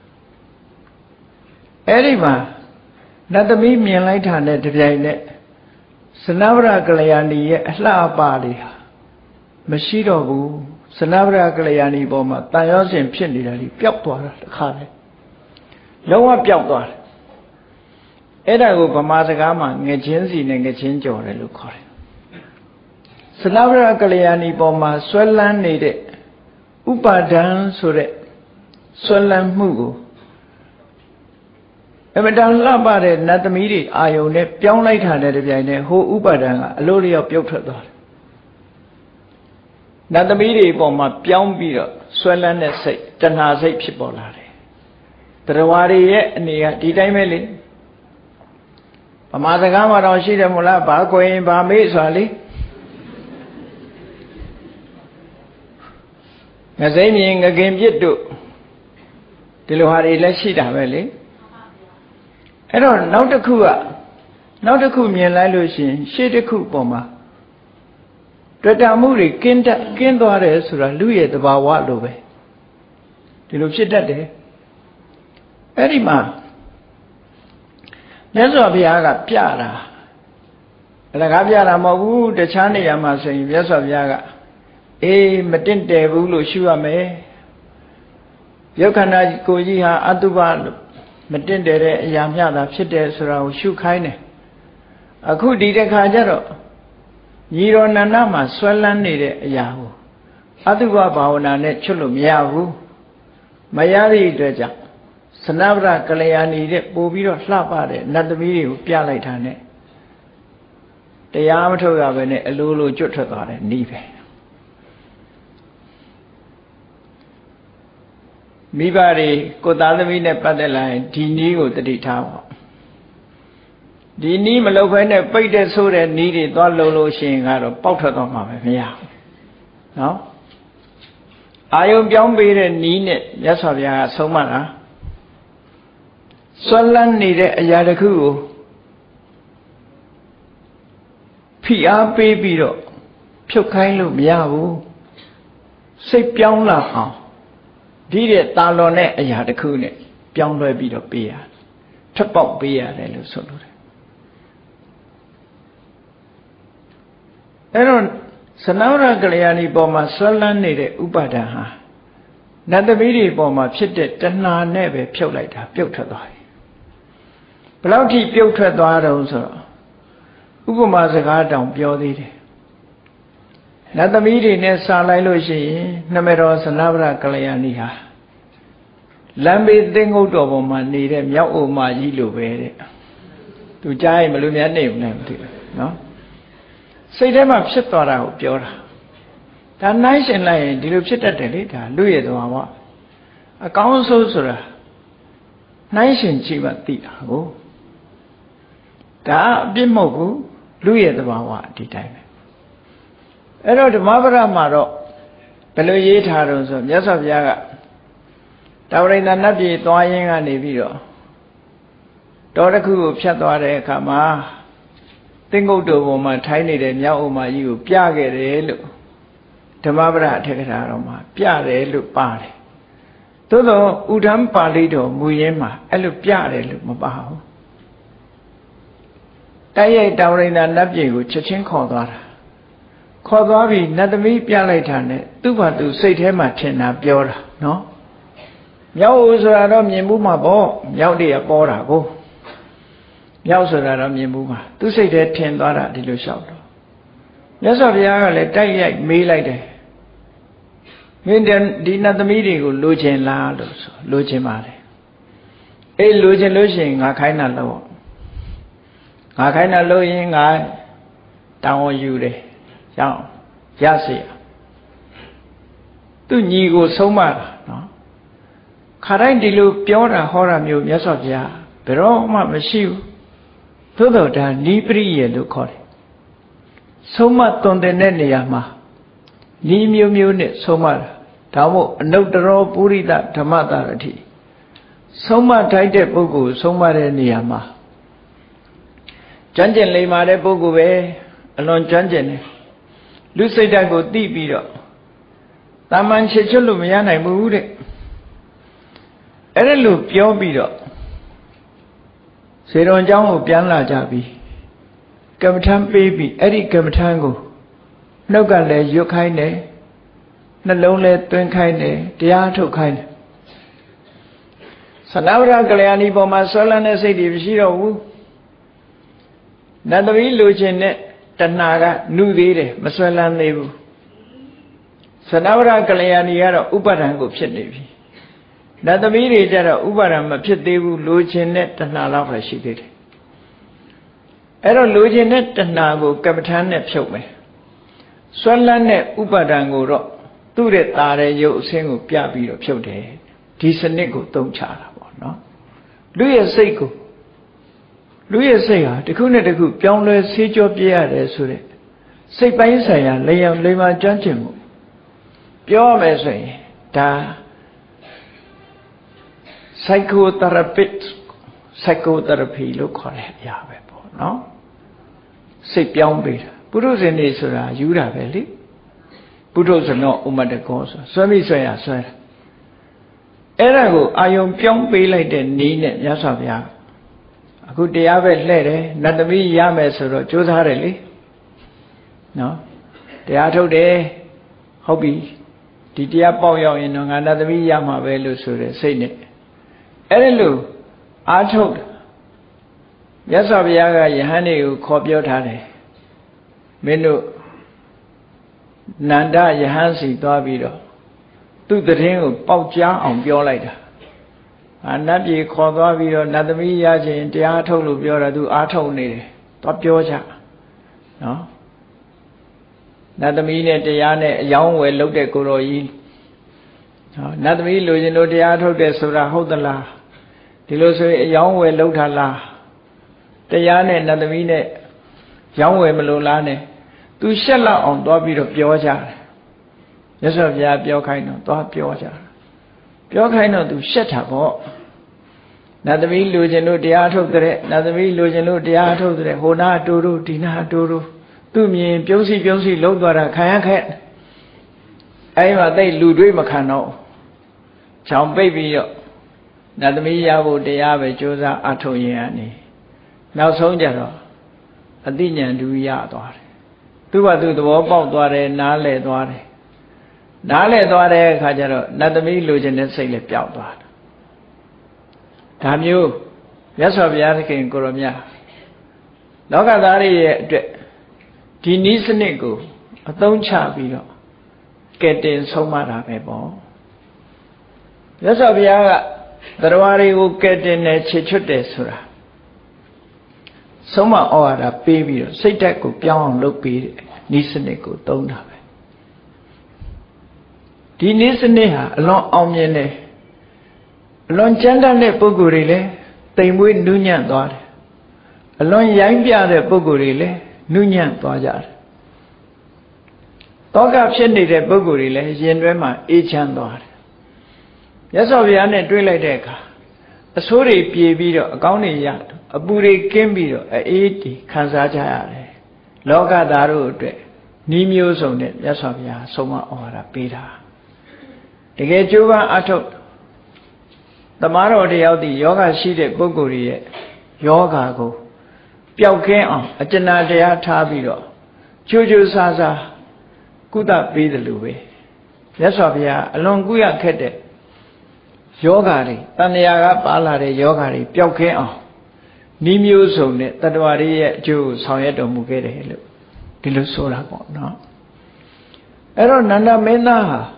အဲ့ဒီမှာနတ်သမီးမြင်လိုက်တာနဲ့တပြိုင်နက်သနဝရကလျာဏီရဲ့အလှအပလေးဟာမရှိတော့ဘူးသနဝရကလျာဏီပေါ်မှာတန်ရောစင်ဖြစ်နေတာကြီးပျောက်သွားတာတခါလေလုံးဝပျောက်သွားတယ်အဲ့ဒါကိုဗမာစကားမှာငချင်းစီနဲ့ငချင်းကြော်တယ်လို့ခေါ်တယ်စနဗရကလျာဏီပေါ်မှာဆွဲလန်းနေတဲ့ဥပါဒံဆိုတဲ့ဆွဲလန်းမှုကိုအမတန်လှပတဲ့နတ်သမီးတွေအာယုန်နဲ့ပြောင်းလိုက်တာနဲ့တပြိုင်တည်းဟိုဥပါဒံကအလိုလျောက်ပြုတ်ထွက်သွားတယ်နတ်သမီးတွေပေါ်မှာပြောင်းပြီးတော့ဆွဲလန်းတဲ့စိတ်တဏှာစိတ်ဖြစ်ပေါ်လာတယ်တရားဝါတွေရဲ့အနေကဒီတိုင်းပဲလေဗမာစကားမှာတော့ရှိတယ်မို့လားဘာကိုရင်ဘာမေ့ဆိုတာလေငစိမ့်မြင်ငကင်ပြစ်တို့ဒီလိုဟာတွေလည်းရှိတာပဲလေအဲ့တော့နောက်တစ်ခုကနောက်တစ်ခုမြင်လိုက်လို့ရှိရင်ရှေ့တစ်ခုပေါ်မှာတွေ့တာမှုတွေကင်းတတ်ကင်းသွားတယ်ဆိုတာလူရဲ့သဘာဝလိုပဲဒီလိုဖြစ်တတ်တယ်အဲ့ဒီမှာမြတ်စွာဘုရားကပြတာအလကားပြတာမဟုတ်ဘူးတခြားနေရာမှာဆိုရင်မြတ်စွာဘုရားကအေးမတင့်တယ်ဘူးလို့ရှုရမယ်ယုတ်ခန္ဓာကိုယ်ကြီးဟာအတုပလို့မတင့်တယ်တဲ့အရာမျှတာဖြစ်တယ်ဆိုတာကိုရှုခိုင်းတယ်အခုဒီတစ်ခါကျတော့ညီတော်နန္ဒမှာဆွဲလန်းနေတဲ့အရာကိုအတုပဘာဝနာနဲ့ချွတ်လို့မရဘူးမရသည့်အတွက်ကြောင့်စနဗရကလျာဏီတဲ့ပို့ပြီးတော့လှပတဲ့နတ်သမီးတွေကိုပြလိုက်တာနဲ့တရားမထုတ်ရဘဲနဲ့အလိုလိုကျွတ်ထွက်သွားတယ်နီးပဲမိဘတွေကိုသားသမီးနဲ့ပတ်သက်လာရင်ဒီနီးကိုတတိထားပါဒီနီးမလုပ်ဘဲနဲ့ပိတ်တဲ့ဆိုးတဲ့နီးတွေသွားလုံလို့ရှိရင်ကတော့ပေါက်ထွက်သွားမှာပဲမရဘူးနော်အာယုံပြောင်းပေးတဲ့နီးနဲ့မြတ်စွာဘုရားကဆုံးမတာဆွဲလန်းနေတဲ့အရာတစ်ခုကိုဖိအားပေးပြီးတော့ဖြုတ်ခိုင်းလို့မရဘူးစိတ်ပြောင်းလာအောင်ဒီတဲ့တာလွန်တဲ့အရာတစ်ခုနဲ့ပြောင်းလဲပြီးတော့ပေးရထပ်ပေါက်ပေးရတယ်လို့ဆိုလို့တယ်အဲ့တော့စနဝရကလျာဏီပေါ်မှာဆွဲလန်းနေတဲ့ဥပါဒံဟာနတ်သမီးတွေပေါ်မှာဖြစ်တဲ့တဏှာနဲ့ပဲဖြုတ်လိုက်တာပြုတ်ထွက်သွားတယ်ဘယ်လောက်ထိပြုတ်ထွက်သွားတော့ဆိုတော့ဥပမာစကားတောင်ပြောသေးတယ်နတ်သမီးတွေနဲ့စာလိုက်လို့ရှိရင်နှမတော်စနဗရကလျာဏီဟာလမ်းဘေးသင်္ကုတ်တော်ပေါ်မှာနေတဲ့မြောက်အိုမကြီးလိုပဲတဲ့သူကြားရင်ဘယ်လိုများနေမလဲမသိဘူးနော်စိတ်ထဲမှာဖြစ်သွားတာကိုပြောတာဒါနိုင်ရှင်လိုက်ရင်ဒီလိုဖြစ်တတ်တယ်လေဒါလူရဲ့သဘာဝအကောင်းဆုံးဆိုတာနိုင်ရှင်ကြည့်မှသိတာကိုဒါအပြစ်မဟုတ်ဘူးလူရဲ့သဘာဝဒီတိုင်းပဲအဲ့တော့ဓမ္မပဒမှာတော့ဘယ်လိုရေးထားတော့ဆိုမြတ်စွာဘုရားကတာဝရိန္ဒနတ်ပြည်သွားရင်းကနေပြီးတော့တောတစ်ခုကိုဖြတ်သွားတဲ့အခါမှာသင်္ကုတ်တော်ပေါ်မှာထိုင်းနေတဲ့မြောက်ဥမာကြီးကိုပြခဲ့တယ်လို့ဓမ္မပဒအထက်ကထာတော်မှာပြတယ်လို့ပါတယ်သို့တော့ဥဒ္ဓံပါဠိတော်မူရင်းမှာအဲ့လိုပြတယ်လို့မပါဘူးတိုက်ရိုက်တာဝရိန္ဒနတ်ပြည်ကိုချက်ချင်းခေါ်သွားတာခေါ်သွားပြီးနတ်သမီးပြလိုက်တာနဲ့သူ့ဘာသူစိတ်ထဲမှာထင်တာပြောတာနော်မြောက်ဦးဆိုတာတော့မြင်မှုမှာပေါ့မြောက်တည်းပေါ်တာကိုမြောက်ဆိုတာတော့မြင်မှုမှာသူစိတ်ထဲထင်သွားတာဒီလိုလျှောက်တော့မြတ်စွာဘုရားကလည်းတိုက်ရိုက်မေးလိုက်တယ်မင်းဒီနတ်သမီးတွေကိုလိုချင်လားလို့ဆိုလိုချင်ပါတယ်အေးလိုချင်လို့ရှိရင်ငါခိုင်းတာလို့ငါခိုင်းတာလို့ရင်ငါတောင်းဝယူတယ်ရအောင်ရစေရသူညီကိုဆုံးမတာနော်ခါတိုင်းဒီလိုပြောတာဟောတာမျိုးမြတ်စွာဘုရားဘယ်တော့မှမရှိဘူးသို့တော်ဒါနိပရိယေလို့ခေါ်တယ်ဆုံးမသွန်သင်တဲ့နေရာမှာဤမျိုးမျိုးနဲ့ဆုံးမတာဒါမို့အနုတ္တရောပုရိသဓမ္မတာရတိဆုံးမထိုက်တဲ့ပုဂ္ဂိုလ်ဆုံးမတဲ့နေရာမှာကျွမ်းကျင်လိမ္မာတဲ့ပုဂ္ဂိုလ်ပဲအလွန်ကျွမ်းကျင်တယ်လူစိတ်ဓာတ်ကိုသိပြီးတော့တာမန်ချေချွတ်လို့မရနိုင်ဘူးတဲ့အဲ့ဒါလို့ပြောပြီးတော့စေတော်เจ้าကိုပြန်လာကြပြီကမ္မထမ်းပေးပြီးအဲ့ဒီကမ္မထမ်းကိုနှုတ်ကလည်းရွတ်ခိုင်းတယ်နှလုံးလည်းသွင်းခိုင်းတယ်တရားထုတ်ခိုင်းတယ် Sanavra Kalyani Poma Solana City Vishiro Nadavi Lucine Tanaga Nudire Masalan Nebu Sanavra Kalyani Yara Uparango Pshenivi Nadavi Jara Uparam Pshedevu Lucine Tanala Shidid Ero Lucine Tanago Capitane Pshome Solane Uparango Ture Tare Yo Singu Piabi of Pshode Tisanico Tom Chala. No, Louis Seiko Louis Saya, the Kuna the Cook, John Louis Sejo Pierre, Sure. Say by Saya, Leon Lema Janjimo. Pure Messay, Da Psychotherapist, Psychotherapy, look on it, Yahweh, no? Say Pion Beta. Buddhas in Isra, Yura Valley. Buddhas are not Umada Cosa. So me say, I swear. Erago, I am Pyong Bay like the Nina Yasavia. A good day of it later, not the me Yames or Josarelli. No, the Ato de Hobby. Did ya Poyo in another me Yama Velu Sure, say it. Erelu, I told Yasavia Yahani Copiotare. Menu Nanda Yahansi Davido. To the ring of Paucha on Biolaida. And Nabi Kodavio, Nadami Yaji, and the Ato Lubiora do Ato Nede, Top Georgia. No? Nadamine, the Yane, young way looked at Kuroi. Nadami, Lujino, the Ato de Sura Hodala. The Luso, young way looked at La. The Yane, Nadamine, young way Melulane. To Shella on Dobby of Georgia. Yes, of ya, Biokino, Dog Bioja. Biokino to shut up all. Nadami Lujino, the art of the Nadami Lujino, the art of the Hona Duru, Dina Duru, Dumi, Biosi Biosi, Lodwara, Kayak. Ava they Ludwig Macano. Chow baby, Nadami Yavo, the Ave Josa Atoyani. Now Sonjaro, a dinner do ya. Do I do the walk out Dware, Nale Dware. Nale Dware Kajaro, Nadami Lujan say le Piao. Damn you, yes of Yaraki in Koromia. Logadari Dinisanigo, a don't chabio, get in so much of a ball. Yes of Yaga, the Rawari will get in a chichute sura. Soma or a baby, say that go beyond look be Nisanigo, don't have. Dinisaniha, along Omyene. Along Chandane Pogurile, they win Nunyan Dor. Along Yambia de Pogurile, Nunyan Dwajar. Talk up Shendi de Pogurile, Yenrema, Echan Dor. Yes, of Yane Drilladeka. A sorry Pievito, a county yard, a Buri Kimbio, a eighty, Kansaja, Loga Daru, Nimios on it, yes of Ya, Soma or a Pita. The Gejuva Ato. The Maro de the Yoga seated Boguri, Yoga go. Piauke on, a Janadea Tabido. Juju Saza, Kuda be the Louis. Yes, of ya, along Guya Kete. Yogari, Tanayaga Balare Yogari, Piauke on. Nimus on it, Tadwari, Jews, Hoyeto Mugere, Dilusora, no. Ero Nanda Mena.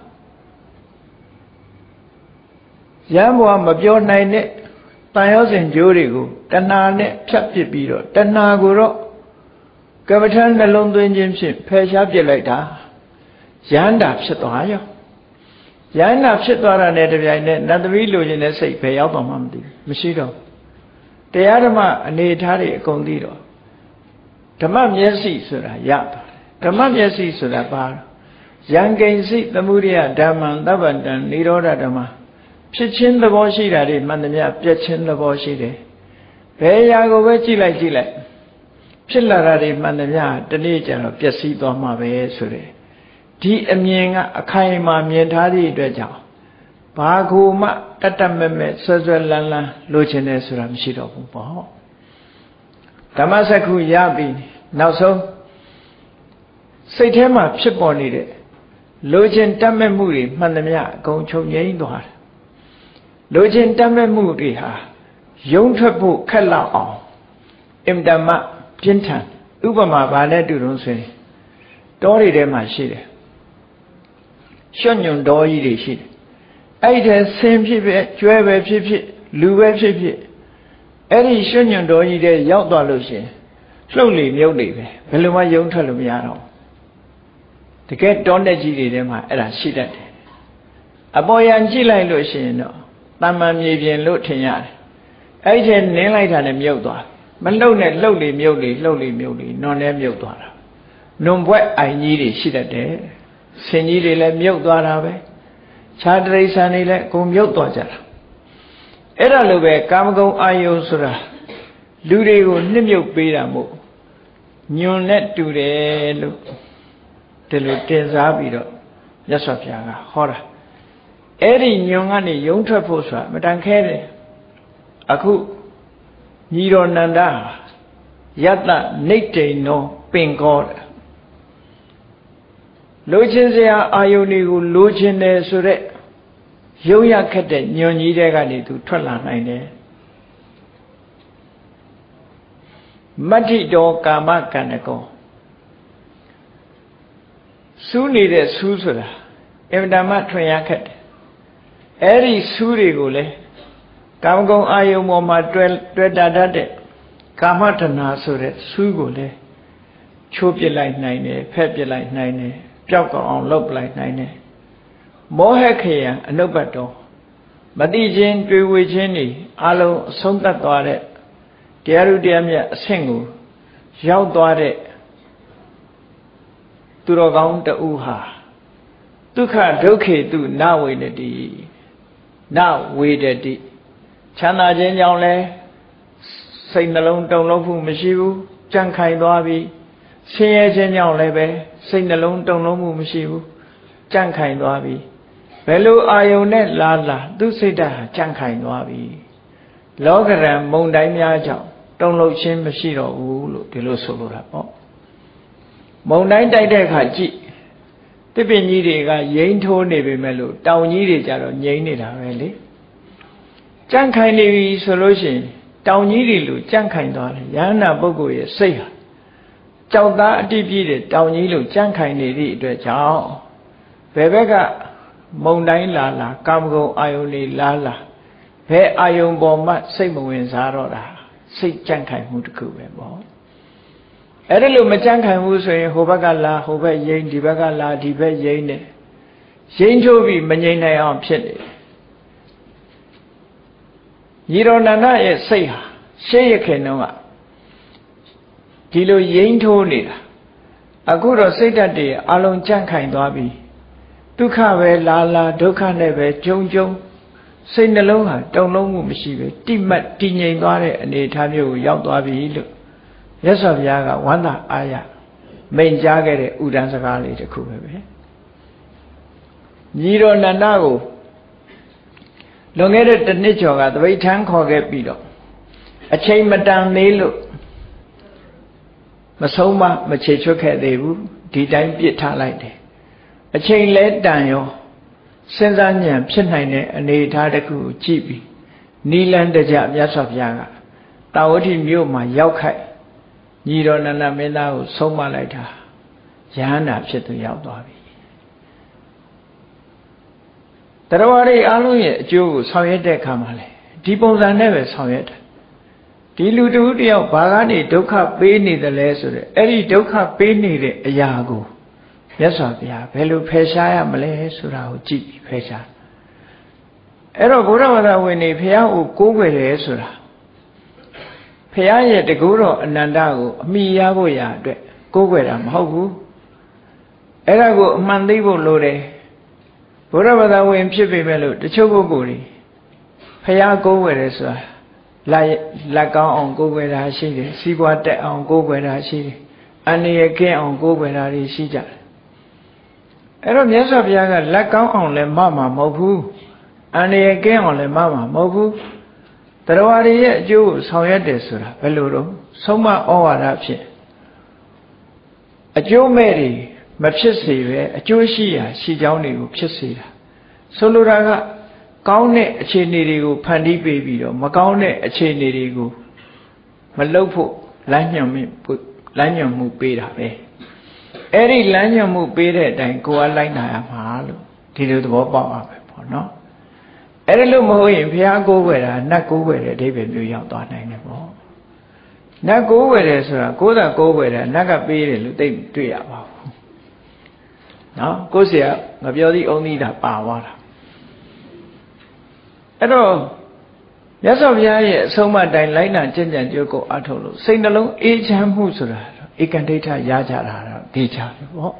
Yamwa Mabio Nine, Tiles and Jurigo, Tanane, Chapipiro, Tanaguro, Gavatan the London Jimship, Peshabjelaita, Yanda Shatoya. Yanda Shatora Netavine, not the Vilujan essay, pay out on Mamdi, Machito. The Adama and Netari Condido. Tamam Yesi Sura, Yap. Tamam Yesi Sura Bar. Young Gainsi, the Muria, Daman, Davan, Niroda Dama. Pitchin the Boshi Daddy, Mandamia, Pitchin the Boshi. Peyago Vechi like Gile. Pillaradi Mandamia, the nature of Piasito Mave Sure. Di Emienga, a Kaima Mientadi Dweja. Paguma, Tatameme, Sazalana, Lucine Suram Shido Pumpo. Tamasaku Yabi, now so. Satema, Chiponi, Lucin Tamemuri, Mandamia, Goncho Yaindoar. လိုချင်တတ်မဲ့မှုတွေဟာယုံထွက်ဖို့ခက်လောက်အောင်အင်တမပြင်းထန်ဥပမာဘာနဲ့တူတုံးဆိုရင်တောတွေထဲမှာရှိတယ်ရွှွညွန်တော်ကြီးတွေရှိတယ်အဲ့ဒီဆင်းဖြစ်ဖြစ်ကျွဲပဲဖြစ်ဖြစ်လူပဲဖြစ်ဖြစ်အဲ့ဒီရွှွညွန်တော်ကြီးတွေရောက်သွားလို့ရှိရင်လှုပ်လေမြုပ်လေပဲဘယ်လိုမှယုံထွက်လို့မရတော့တကယ်တောနဲ့ကြီးတွေထဲမှာအဲ့ဒါရှိတတ်တယ်အပေါ်ယံကြည့်လိုက်လို့ရှိရင်တော့တမ္မာမြေပြင်လို့ထင်ရတယ်အဲ့ဒီထဲနင်းလိုက်တာနဲ့မြုပ်သွားမလှုပ်နဲ့လှုပ်လေမြုပ်လေလှုပ်လေမြုပ်လေနွန်နဲ့မြုပ်သွားတာနွန်ဘွက်အိုင်ကြီးတွေရှိတတ်တယ်ဆင်ကြီးတွေလည်းမြုပ်သွားတာပဲခြားတိရစ္ဆာန်တွေလည်းအကုန်မြုပ်သွားကြတာအဲ့ဒါလိုပဲကာမဂုဏ်အာယုဆိုတာလူတွေကိုနှစ်မြုပ်ပေးတာမို့ညွန်နဲ့တူတယ်လို့ဒီလိုတင်စားပြီးတော့မြတ်စွာဘုရားကဟောတာအဲ့ဒီညွန်ကနေယုံထွက်ဖို့ဆိုတာမတန်ခဲတယ်အခုညီတော်နန္ဒယတ္တနိဋ္ဌိနောပင်ကောတယ်လိုချင်စရာအာယုန်တွေကိုလိုချင်တယ်ဆိုတဲ့ယုံရခက်တဲ့ညွန်ကြီးတဲ့ကနေသူထွက်လာနိုင်တယ်မတ္ထိတောကာမကန္နကောစူးနေတဲ့စူးဆိုတာအင်မတန်မှထွင်ရခက်တယ်အဲ့ဒီစူးတွေကိုလေကာမဂုဏ်အာယုံပေါ်မှာတွဲတွဲတာတတ်တဲ့ကာမတဏှာဆိုတဲ့စူးကိုလေချိုးပစ်လိုက်နိုင်တယ်ဖက်ပစ်လိုက်နိုင်တယ်ပျောက်ကောင်အောင်လုပ်ပလိုက်နိုင်တယ်မောဟခေယံအနုပ္ပတောမတိချင်းတွေ့ဝေချင်းဤအလုံးအဆုံးသတ်သွားတဲ့တရားဥတရားမြတ်အဆင့်ကိုရောက်သွားတဲ့သူတော်ကောင်းတဦးဟာဒုက္ခဒုက္ခေတုနဝေနတိနဝေဒတိချမ်းသာခြင်းကြောင့်လဲစိတ်နှလုံးတုန်လှုပ်မှုမရှိဘူးကြံ့ခိုင်သွားပြီဆင်းရဲခြင်းကြောင့်လည်းပဲစိတ်နှလုံးတုန်လှုပ်မှုမရှိဘူးကြံ့ခိုင်သွားပြီဘယ်လိုအာယုန်နဲ့လာလာသူစိတ်ဓာတ်ဟာကြံ့ခိုင်သွားပြီလောကရန်မုန်တိုင်းများကြောင့်တုန်လှုပ်ခြင်းမရှိတော့ဘူးလို့ဒီလိုဆိုလိုတာပေါ့မုန်တိုင်းတိုက်တဲ့အခါကြည့်တစ်ပင်ကြီးတွေကရိမ့်ထိုးနေပေမဲ့လို့တောင်ကြီးတွေကြတော့ငြိမ်နေတာပဲလေကြံ့ခိုင်နေပြီဆိုလို့ရှိရင်တောင်ကြီးတွေလိုကြံ့ခိုင်သွားတယ်ယန္နာပုဂ္ဂိုလ်ရဲ့စိတ်ဟာကြောက်သားအတိပြည့်တဲ့တောင်ကြီးလိုကြံ့ခိုင်နေသည့်အတွက်ကြောင့်ဘယ်ဘက်ကမုန်တိုင်းလာလာကာမဂုဏ်အာယုန်တွေလာလာဘယ်အာယုန်ပေါ်မှစိတ်မဝင်စားတော့တာစိတ်ကြံ့ခိုင်မှုတစ်ခုပဲပေါ့အဲ့ဒါလို့မကြံ့ခိုင်ဘူးဆိုရင်ဟိုဘက်ကလာဟိုဘက်ရိမ့်ဒီဘက်ကလာဒီဘက်ရိမ့်နေရိမ့်ထိုးပြီးမငြိမ်နိုင်အောင်ဖြစ်နေညီတော်နန္ဒရဲ့စိတ်ဟာရှေးရခင်တုန်းကဒီလိုရိမ့်ထိုးနေတာအခုတော့စိတ်ဓာတ်တွေအလုံးကြံ့ခိုင်သွားပြီဒုက္ခပဲလာလာဒုက္ခနဲ့ပဲကြုံကြုံစိတ်နှလုံးဟာတုန်လုံးမှုမရှိပဲတိမတ်တည်ငြိမ်သွားတဲ့အနေအထားမျိုးကိုရောက်သွားပြီလို့မြတ်စွာဘုရားကဝန္တာအာရမိန့်ကြားခဲ့တဲ့ဥဒ္ဒံစကားလေးတစ်ခုပဲပဲညီတော်နန္ဒကိုလွန်ခဲ့တဲ့တစ်နှစ်ကျော်ကသပိဋ္ဌာန်ခေါ်ခဲ့ပြီးတော့အချိန်မတန်သေးလို့မဆုံးမမချေချွတ်ခဲ့သေးဘူးဒီတိုင်းပြစ်ထားလိုက်တယ်အချိန်လဲတန်ရောစဉ်းစားဉာဏ်ဖြစ်နိုင်တဲ့အနေအထားတစ်ခုကိုကြည့်ပြီးနီလန်းတကြမြတ်စွာဘုရားကတာဝတိမြို့မှာရောက်ခိုက်ညီတော်နန္ဒမင်းသားကိုဆုံးမလိုက်တာယဟန္တာဖြစ်သူရောက်သွားပြီတရားဝရိအားလုံးရဲ့အကျိုးကိုဆောင်ရွက်တဲ့အခါမှာလေဒီပုံစံနဲ့ပဲဆောင်ရွက်တာဒီလူတူတယောက်ဘာကနေဒုက္ခပေးနေတယ်လဲဆိုတော့အဲ့ဒီဒုက္ခပေးနေတဲ့အရာကိုမြတ်စွာဘုရားဘယ်လိုဖယ်ရှားရမလဲဆိုတာကိုကြည့်ပြီးဖယ်ရှားအဲ့တော့ဘုရားဘာသာဝင်တွေဘုရားကိုကိုးကွယ်တယ်ဆိုတာဘုရားရဲ့တကူတော်အနန္တကိုအမိရဖို့ရာအတွက်ကိုးကွယ်တာမဟုတ်ဘူးအဲ့ဒါကိုအမှန်သိဖို့လိုတယ်ဘုရားဘာသာဝင်ဖြစ်ပေမဲ့လို့တချို့ပုဂ္ဂိုလ်တွေဘုရားကိုးကွယ်တယ်ဆိုတာလက်လက်ကောင်းအောင်ကိုးကွယ်တာရှိတယ်စီးပွားတက်အောင်ကိုးကွယ်တာရှိတယ်အန္တရာယ်ကင်းအောင်ကိုးကွယ်တာတွေရှိကြတယ်အဲ့တော့မြတ်စွာဘုရားကလက်ကောင်းအောင်လည်းမမှာမဟုတ်ဘူးအန္တရာယ်ကင်းအောင်လည်းမမှာမဟုတ်ဘူးတရားဝါတွေရဲ့အကျိုးကိုဆောင်ရွက်တယ်ဆိုတာဘယ်လိုတော့ဆုံးမဩဝါဒဖြစ်အကျိုးမဲ့တွေမဖြစ်စေပဲအကျိုးရှိရာရှိကြောင်းတွေကိုဖြစ်စေတာဆိုလိုတာကကောင်းတဲ့အခြေအနေတွေကိုဖန်တီးပေးပြီးတော့မကောင်းတဲ့အခြေအနေတွေကိုမလုပ်ဖို့လမ်းညွှန်မှုလမ်းညွှန်မှုပေးတာပဲအဲ့ဒီလမ်းညွှန်မှုပေးတဲ့အတိုင်းကိုယ်ကလိုက်နာရမှာလို့ဒီလိုသဘောပေါက်ပါပဲပေါ့နော်အဲ့ဒါလို့မဟုတ်ရင်ဘုရားကိုးကွယ်တာနတ်ကိုးကွယ်တဲ့အဓိပ္ပာယ်မျိုးရောက်သွားနိုင်တယ်ပေါ့နတ်ကိုးကွယ်တယ်ဆိုတာကိုးတာကိုးကွယ်တယ်နတ်ကပေးတယ်လို့သိတွေ့ရပါဘူးနော်ကိုယ်เสียငပြောသည့်အုံးသီးတာပါသွားတာအဲ့တော့မြတ်စွာဘုရားရဲ့အဆုံးအမတိုင်းလိုက်နာကျင့်ကြံကြိုးကိုအားထုတ်လို့စိတ်နှလုံးအေးချမ်းမှုဆိုတာဧကံဒိဋ္ဌရကြတာတော့သိချတယ်ပေါ့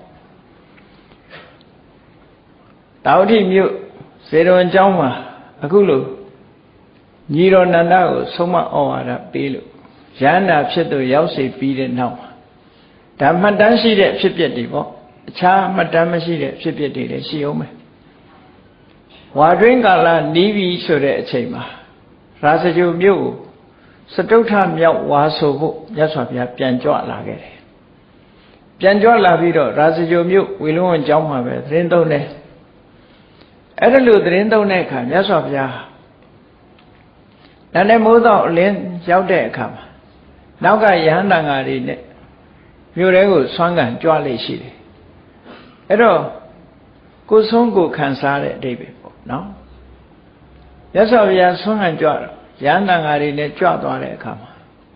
တာဝတိမြို့ဇေရဝံကျောင်းမှာအခုလို့ညီတော်နန္ဒကိုဆုံးမဩဝါဒပေးလို့ရဟန္တာဖြစ်သူရောက်စေပြီးတဲ့နောက်မှာဒါမှတ်တမ်းရှိတဲ့ဖြစ်ပျက်တွေပေါ့အခြားမှတ်တမ်းမရှိတဲ့ဖြစ်ပျက်တွေလည်းရှိအောင်မယ်ဝါတွင်းကာလနီးပြီဆိုတဲ့အချိန်မှာရာဇဂိုမြို့ကိုစတုထမြောက်ဝါဆိုဖို့မြတ်စွာဘုရားပြန်ကြွလာခဲ့တယ်ပြန်ကြွလာပြီးတော့ရာဇဂိုမြို့ဝေလုံးဝကျောင်းမှာပဲသတင်းသုံးတယ်အဲ့ဒါလို့သတင်းသုံးတဲ့အခါမြတ်စွာဘုရားနန္ဒမိုးတော့အလင်းရောက်တဲ့အခါမှာနောက်ကယဟန်တန်ဃာတွေနဲ့မြို့ထဲကိုဆွမ်းကန်ကြွလိမ့်ရှိတယ်အဲ့တော့ကိုဆုံးကိုခံစားတဲ့အဓိပ္ပာယ်ပေါ့နော်မြတ်စွာဘုရားဆွမ်းကန်ကြွတော့ယဟန်တန်ဃာတွေနဲ့ကြွသွားတဲ့အခါမှာ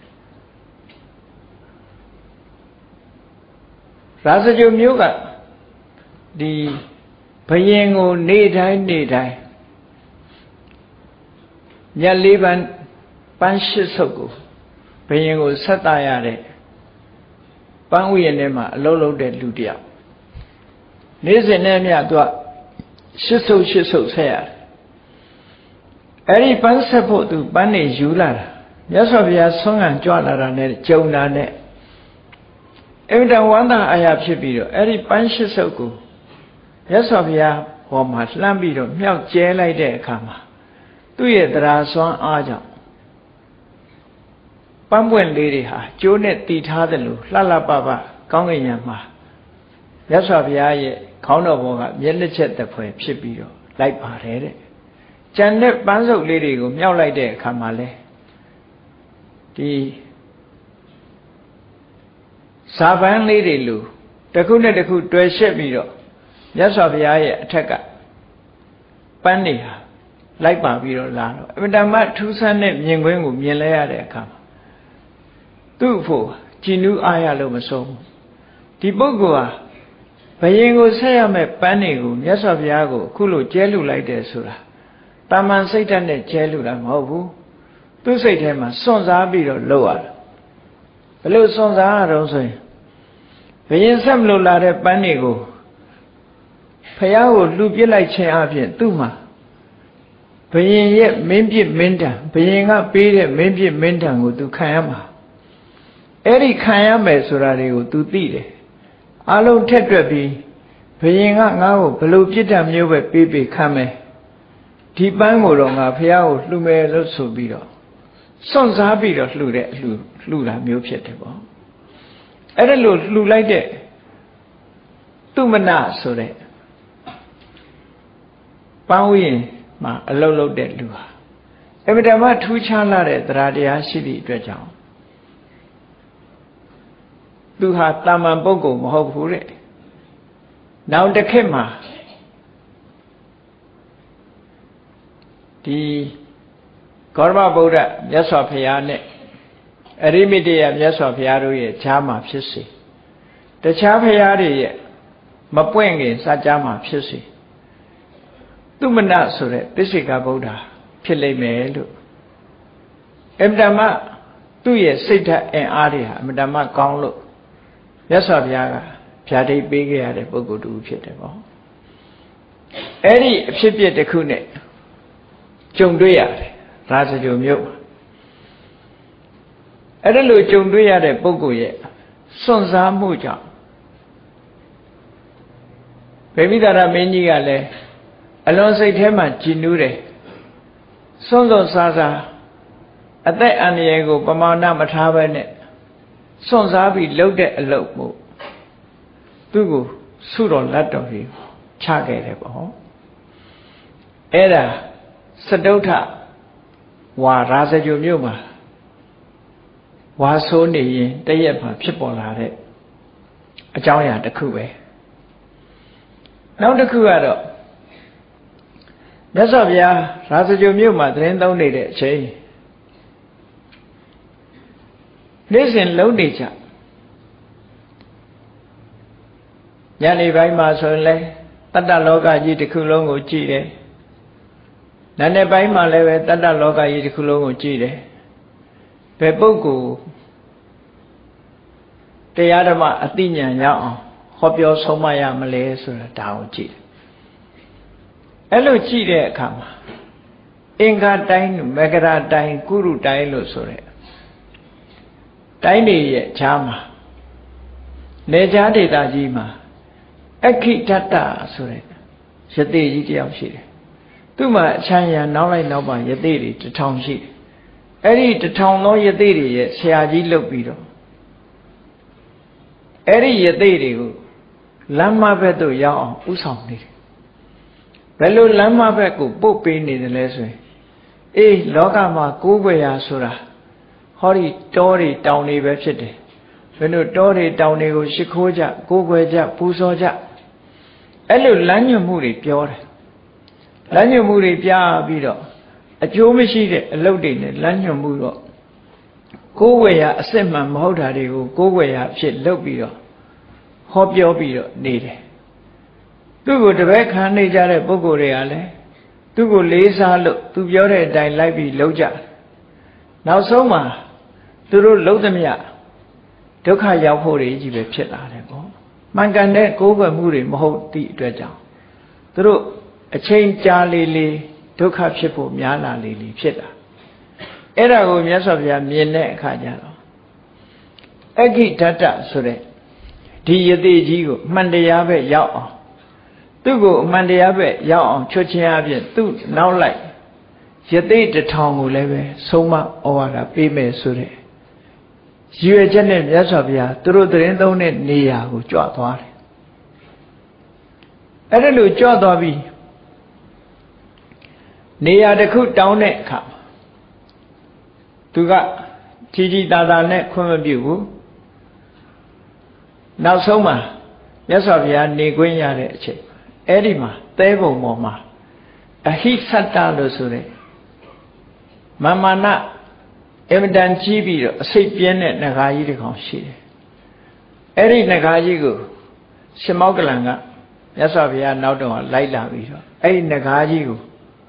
ရာဇဂိုမြို့ကဒီဘယင်ကိုနေတိုင်းနေတိုင်းမြတ်လေးပန်းပန်းရှစ်ဆုပ်ကိုဘယင်ကိုဆက်တရတဲ့ပန်းဥယျာဉ်ထဲမှာအလုံးလုံးတဲ့လူတယောက်နေ့စဉ်နဲ့မြတ်သူကရှစ်ဆုပ်ရှစ်ဆုပ်ဆက်ရတယ်အဲ့ဒီပန်းဆက်ဖို့သူပန်းနေယူလာတာမြတ်စွာဘုရားဆွမ်းခံကြွလာတာနဲ့ကြုံတာနဲ့အမြဲတမ်းဝမ်းသာအာရဖြစ်ပြီးတော့အဲ့ဒီပန်းရှစ်ဆုပ်ကိုမြတ်စွာဘုရားဟောမှာလှမ်းပြီးတော့မြောက်ကျဲလိုက်တဲ့အခါမှာသူ့ရဲ့တရားစွမ်းအားကြောင့်ပန်းပွင့်လေးတွေဟာကျိုးနဲ့တီထားတယ်လို့လှလှပပကောင်းကင်ယံမှာမြတ်စွာဘုရားရဲ့ခေါင်းတော်ဘောကမျက်လက်ချက်တစ်ဖွဲဖြစ်ပြီးတော့လိုက်ပါတယ်တဲ့ကျန်တဲ့ပန်းစုပ်လေးတွေကိုမြောက်လိုက်တဲ့အခါမှာလဲဒီစာပန်းလေးတွေလို့တစ်ခုနဲ့တစ်ခုတွဲရှက်ပြီးတော့မြတ်စွာဘုရားရဲ့အထက်ကပန်းတွေဟာလိုက်ပါပြီးတော့လာတော့အမြဲတမ်းထူးဆန်းတဲ့မြင်ကွင်းကိုမြင်လဲရတဲ့အခါမှာသူ့ဖို့ကြည်နူးအားရလို့မဆုံးဘူးဒီပုဂ္ဂိုလ်ဟာဘယင်ကိုဆက်ရမဲ့ပန်းတွေကိုမြတ်စွာဘုရားကိုအခုလိုကျဲလူလိုက်တယ်ဆိုတာတာမန်စိတ်ဓာတ်နဲ့ကျဲလူတာမဟုတ်ဘူးသူ့စိတ်ထဲမှာစွန့်စားပြီးတော့လှုပ်ရတာဘယ်လိုစွန့်စားရတော့ဆိုရင်ဘယင်ဆက်မလို့လာတဲ့ပန်းတွေကိုဘုရားကိုလှူပစ်လိုက်ခြင်းအပြင်သူ့မှာဘယင်ရဲ့မင်းပြစ်မင်းတံဘယင်ကပေးတဲ့မင်းပြစ်မင်းတံကိုသူခံရမှာအဲ့ဒီခံရမယ်ဆိုတာတွေကိုသူသိတယ်အလုံးထက်တွက်ပြီးဘယင်ကငါ့ကိုဘလို့ပြစ်ဒဏ်မျိုးပဲပေးပေးခံမယ်ဒီပန်းကိုတော့ငါဘုရားကိုလှူမယ်လို့ဆိုပြီးတော့စွန့်စားပြီးတော့လှူတဲ့လှူလှူတာမျိုးဖြစ်တယ်ပေါ့အဲ့ဒါလို့လှူလိုက်တဲ့သူမနဆိုတဲ့ပန်းဥယျာဉ်မှာအလုတ်လုတ်တဲ့လူဟာအမြဲတမ်းထူးခြားလာတဲ့တရားတရားရှိသည့်အတွက်ကြောင့်သူဟာတာမန်ပုဂ္ဂိုလ်မဟုတ်ဘူးတဲ့နောက်တစ်ခေတ်မှာဒီဂေါရမဗုဒ္ဓမြတ်စွာဘုရားနဲ့အရိမိတယမြတ်စွာဘုရားတို့ရဲ့ဈာမှာဖြစ်စေတခြားဘုရားတွေရဲ့မပွင့်ခင်စัจ जा မှာဖြစ်စေသူမနဆိုတဲ့ပိစိကဗုဒ္ဓဖြစ်လိမ့်မယ်လို့အမြဲတမ်းသူ့ရဲ့စိတ်ဓာတ်အင်အားတွေဟာအမြဲတမ်းကောင်းလို့မြတ်စွာဘုရားကဗျာဒိတ်ပေးခဲ့ရတဲ့ပုဂ္ဂိုလ်တူဖြစ်တယ်ပေါ့အဲ့ဒီအဖြစ်ပြက်တစ်ခုနဲ့ကြုံတွေ့ရတယ်ရာဇဂိုမြို့အဲ့ဒါလို့ကြုံတွေ့ရတဲ့ပုဂ္ဂိုလ်ရဲ့စွန့်စားမှုကြောင့်ဗေမိသာရမင်းကြီးကလည်းအလွန်စိတ်ထဲမှာကြည်နူးတယ်စွန့်စွန့်စားစားအသက်အန္တရာယ်ကိုပမာဏမထားဘဲနဲ့စွန့်စားပြီးလှုပ်တဲ့အလုပ်ကိုသူ့ကိုဆုတော်လက်တော်ကြီးချခဲ့တယ်ပေါ့အဲ့ဒါ Sadota wa rasa jumyuma wa so ni tayapa pipolare a jaya the kuwe. Now the kuado that's of ya rasa jumyuma then don't need it, say. Listen, low nature. Yani by Masole, Tata Loga Yitikulongo Chide. Nane by Malewe, Tata Loga Yitikulongo Chide. Pepoku Teyadama Athena Yao, Hopio Somaya Malay Sura Tao Chide. Hello Chide Kama. Inga Dine, Megara Dine, Guru Dilo Sore. Tiny Chama Nejadi Dajima Eki Tata Sure Shadi Yamshi Tuma Chanya Nala Nova Yadiri to town sheet Eri to town no Yadiri Siaji Lopido Eri Yadiri Lama Bedo Yao Usami Bello Lama Beku Pupi in the lesson Eh Logama Kubaya Sura Hori Tori Downy Website. When you Tori Downy Shikoja, Gogoja, Pusoja. Elu Lanyo Muri Pure. Lanyo Muri Pia Vido. A Jomishi loading Lanyo Muro. Gogoya, Sema Mohari, Gogoya, Shit Lobido. Hop your bido, need. Tu go to back Handy Jare Bogo Reale. Tu go Lisa look to your head, thy life loja. Now so ma. Turu Lodamia Doka Yapori Jibe Chilla. Mangane Goga Muri Moho Di Dredja. Turu a chain Charlie Doka Chipo Miana Lili Chilla. Era go Yasavia Miene Kajano. Egi Tata Sure. Di Jigo, Mandayabe Yao. Tugo Mandayabe Yao, Chochiabian, Tu now like. Yate the tongue leve, Soma or a Pime Sure. You a general Yasavia, through the end on it, Nia, who jot one. I don't know, jot of me. Nia the cook down it come. To got Tiji Dada net come view. Now Soma Yasavia, Niguia, Edima, Table Moma. A heat sat down the Sure. Mama na evidan chibi sapien at Nagayi the conshi. Eri Nagayi go, Shimogalanga, Yasavia now don't like that video. Eri Nagayi go.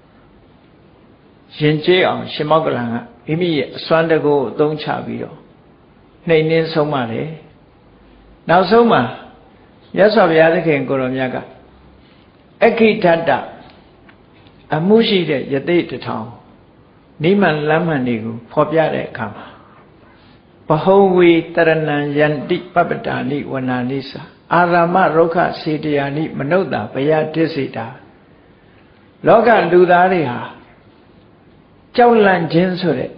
Shinje on Shimogalanga, Imi Swandago, don't chavio. Nainin Somali. Now Soma Yasavia the king Goromiaga. Eki Tata, a mushi de Yate to town. Niman Lamanigu, Popiade Kama. Pahowi Taranan Yandik Papatani Wananisa. Arama Roka Sidiani Manoda Paya Tisita. Loga Ludaria. Chaulan Jinsure.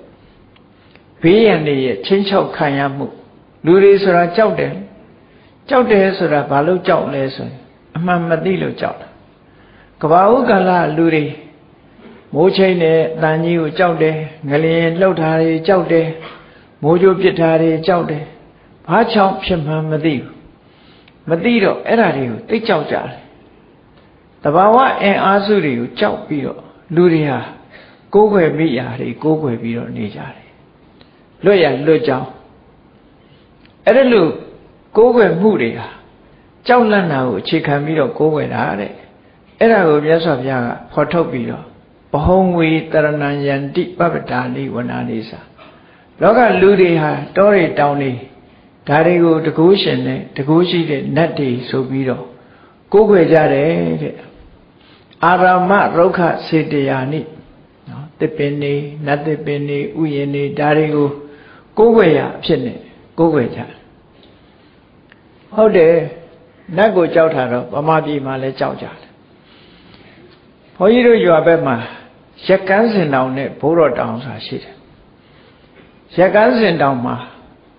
Piani Chincho Kayamu. Luri Sura Chowden. Chowde Sura Balu Chow lesson. Mamadilo Chow. Kawaugala Luri. Mochene, Daniu Chowde, Galian Lotari Chowde, Mojo Pitari Chowde, Pachop Shema Madiu. Madido, Eradio, the Chowjar. Tabawa and Azuri, Chowpio, Luria, Gogue Miari, Gogue Biro Nijari. Loya Lojao. Erelu, Gogue Muria, Chowlana, Chicamiro, Gogue Are, Erago Yasavia, Potopio. Pahongwi Taranan Yandik Papatani Wananisa. Loga Ludiha, Tori Downy, Tarigo the Gushin, the Gushi, Nati, Sobido. Gogue Jare Arama Roka Sidiani. The penny, not the penny, Uyeni, Darigo, Goguea, Pine, Gogueja. How dare Nago Joutaro, Amadi Male Jouja. For you, you are Bema. Shakansin down there, Poro down, I said. Shakansin down, ma.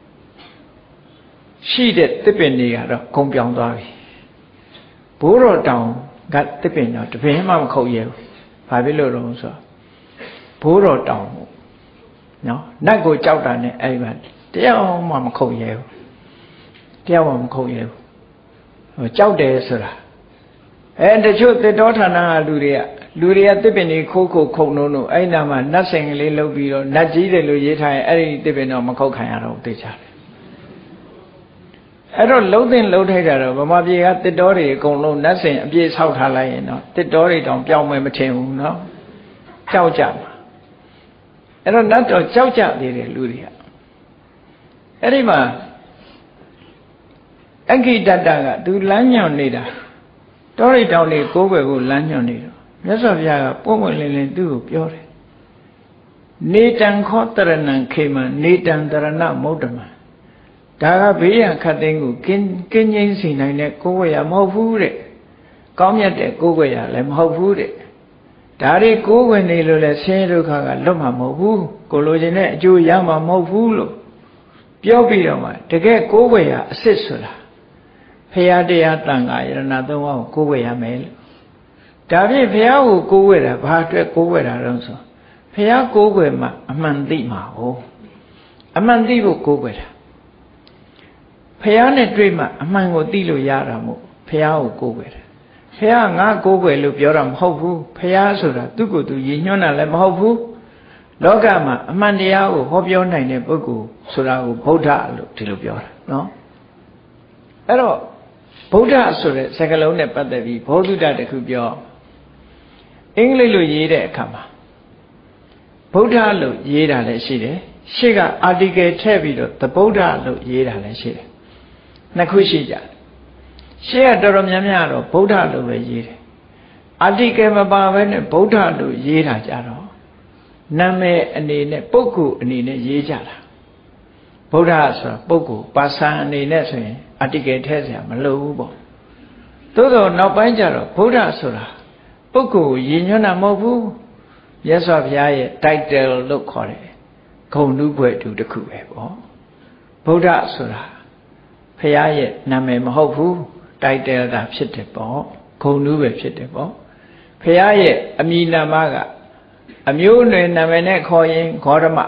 She did the penny at a compound. Poro down, got the penny out of him, I'm called you. Five below, sir. ဘိုးတော်တောင်နော်နတ်ကိုကြောက်တာနဲ့အဲ့မှာတရားမှမခုံရဲဘူးတရားမှမခုံရဲဘူးဟိုကြောက်တယ်ဆိုတာအဲတချို့တစ်တော်ဌာနကလူတွေကလူတွေကတစ်ပင်ကြီးခိုးခိုးခုံလုံးလို့အဲ့နာမှာနတ်စင်ကလေးလှုပ်ပြီးတော့နတ်ကြီးတယ်လို့ရေးထားရင်အဲ့ဒီတစ်ပင်တော့မခုတ်ခံရတော့သိချတယ်အဲ့တော့လှုပ်တဲ့လှုပ်ထိုက်တာတော့ဗမာပြည်ကတစ်တော်တွေအကုန်လုံးနတ်စင်အပြည့်ဆောက်ထားလိုက်ရင်တော့တစ်တော်တွေတောင်ပြောင်းမယ်မထင်ဘူးနော်ကြောက်ကြမှာအဲ့တော့နတ်တော်ကြောက်ကြသေးတယ်လူတွေကအဲ့ဒီမှာအက္ခိတတကသူလမ်းညွန်နေတာတောရိတောင်လေးကိုးကွယ်ကိုလမ်းညွန်နေတော့မြတ်စွာဘုရားကပုံပွင့်လင်းလင်းသူ့ကိုပြောတယ်နေတံခောတရဏံခေမံနေတံတရဏမௌတ္တမဒါကဘေးရန်ခတ်သိမ်းကိုကင်းကင်းငိမ့်စီနိုင်တဲ့ကိုးကွယ်ရမဟုတ်ဘူးတဲ့ကောင်းမြတ်တဲ့ကိုးကွယ်ရလည်းမဟုတ်ဘူးတဲ့ဒါတွေကိုးကွယ်နေလို့လဲဆင်းရဲဒုက္ခကလွတ်မှာမဟုတ်ဘူးကိုလိုချင်တဲ့အကျိုးရမှာမဟုတ်ဘူးလို့ပြောပြီးတော့မှတကယ်ကိုးကွယ်ရအစစ်ဆိုတာဖရာတရားတန်ခါယရဏသုံးပါးကိုကိုးကွယ်ရမယ်လို့ဒါဖြင့်ဖရာကိုကိုးကွယ်တာဘာအတွက်ကိုးကွယ်တာတော့ဆိုဖရာကိုးကွယ်မှအမှန်သိမှာဟုတ်အမှန်သိဖို့ကိုးကွယ်တာဖရာနဲ့တွေ့မှအမှန်ကိုသိလို့ရတာမို့ဖရာကိုကိုးကွယ်တာဖရာငါကိုးကွယ်လို့ပြောတာမဟုတ်ဘူးဖရာဆိုတာသူ့ကိုယ်သူရည်ညွှန်းတာလည်းမဟုတ်ဘူးလောကမှာအမှန်တရားကိုဟောပြောနိုင်တဲ့ပုဂ္ဂိုလ်ဆိုတာကိုဗုဒ္ဓလို့ဒီလိုပြောတာနော်အဲ့တော့ဗုဒ္ဓဆိုတဲ့စကားလုံးနဲ့ပတ်သက်ပြီးဘောဓုတတခုပြောအင်္ဂလိပ်လိုရေးတဲ့အခါမှာဗုဒ္ဓလို့ရေးတာလည်းရှိတယ်ရှေ့က article ထည့်ပြီးတော့ the ဗုဒ္ဓလို့ရေးတာလည်းရှိတယ်နှစ်ခုရှိကြတယ်ရှေ့ကတော်တော်များများတော့ဗုဒ္ဓလို့ပဲရေးတယ် article မပါဘဲနဲ့ဗုဒ္ဓလို့ရေးတာကြတော့နာမည်အနေနဲ့ပုဂ္ဂိုလ်အနေနဲ့ရေးကြတာဗုဒ္ဓဆိုတာပုဂ္ဂိုလ်ပါဠိအနေနဲ့ဆိုရင် article ထည့်စရာမလိုဘူးပေါ့သို့တော့နောက်ပိုင်းကျတော့ဗုဒ္ဓဆိုတာပုဂ္ဂိုလ်ကိုရည်ညွှန်းတာမဟုတ်ဘူးမြတ်စွာဘုရားရဲ့ title လို့ခေါ်တယ်ဂုဏ်ဓုဘွဲ့တူတစ်ခုပဲပေါ့ဗုဒ္ဓဆိုတာဘုရားရဲ့နာမည်မဟုတ်ဘူး title တာဖြစ်တယ်ပေါ့ဂုဏ်ဓုပဲဖြစ်တယ်ပေါ့ဘုရားရဲ့အမည်နာမကအမျိုးအနွယ်နာမည်နဲ့ခေါ်ရင်ဂေါတမ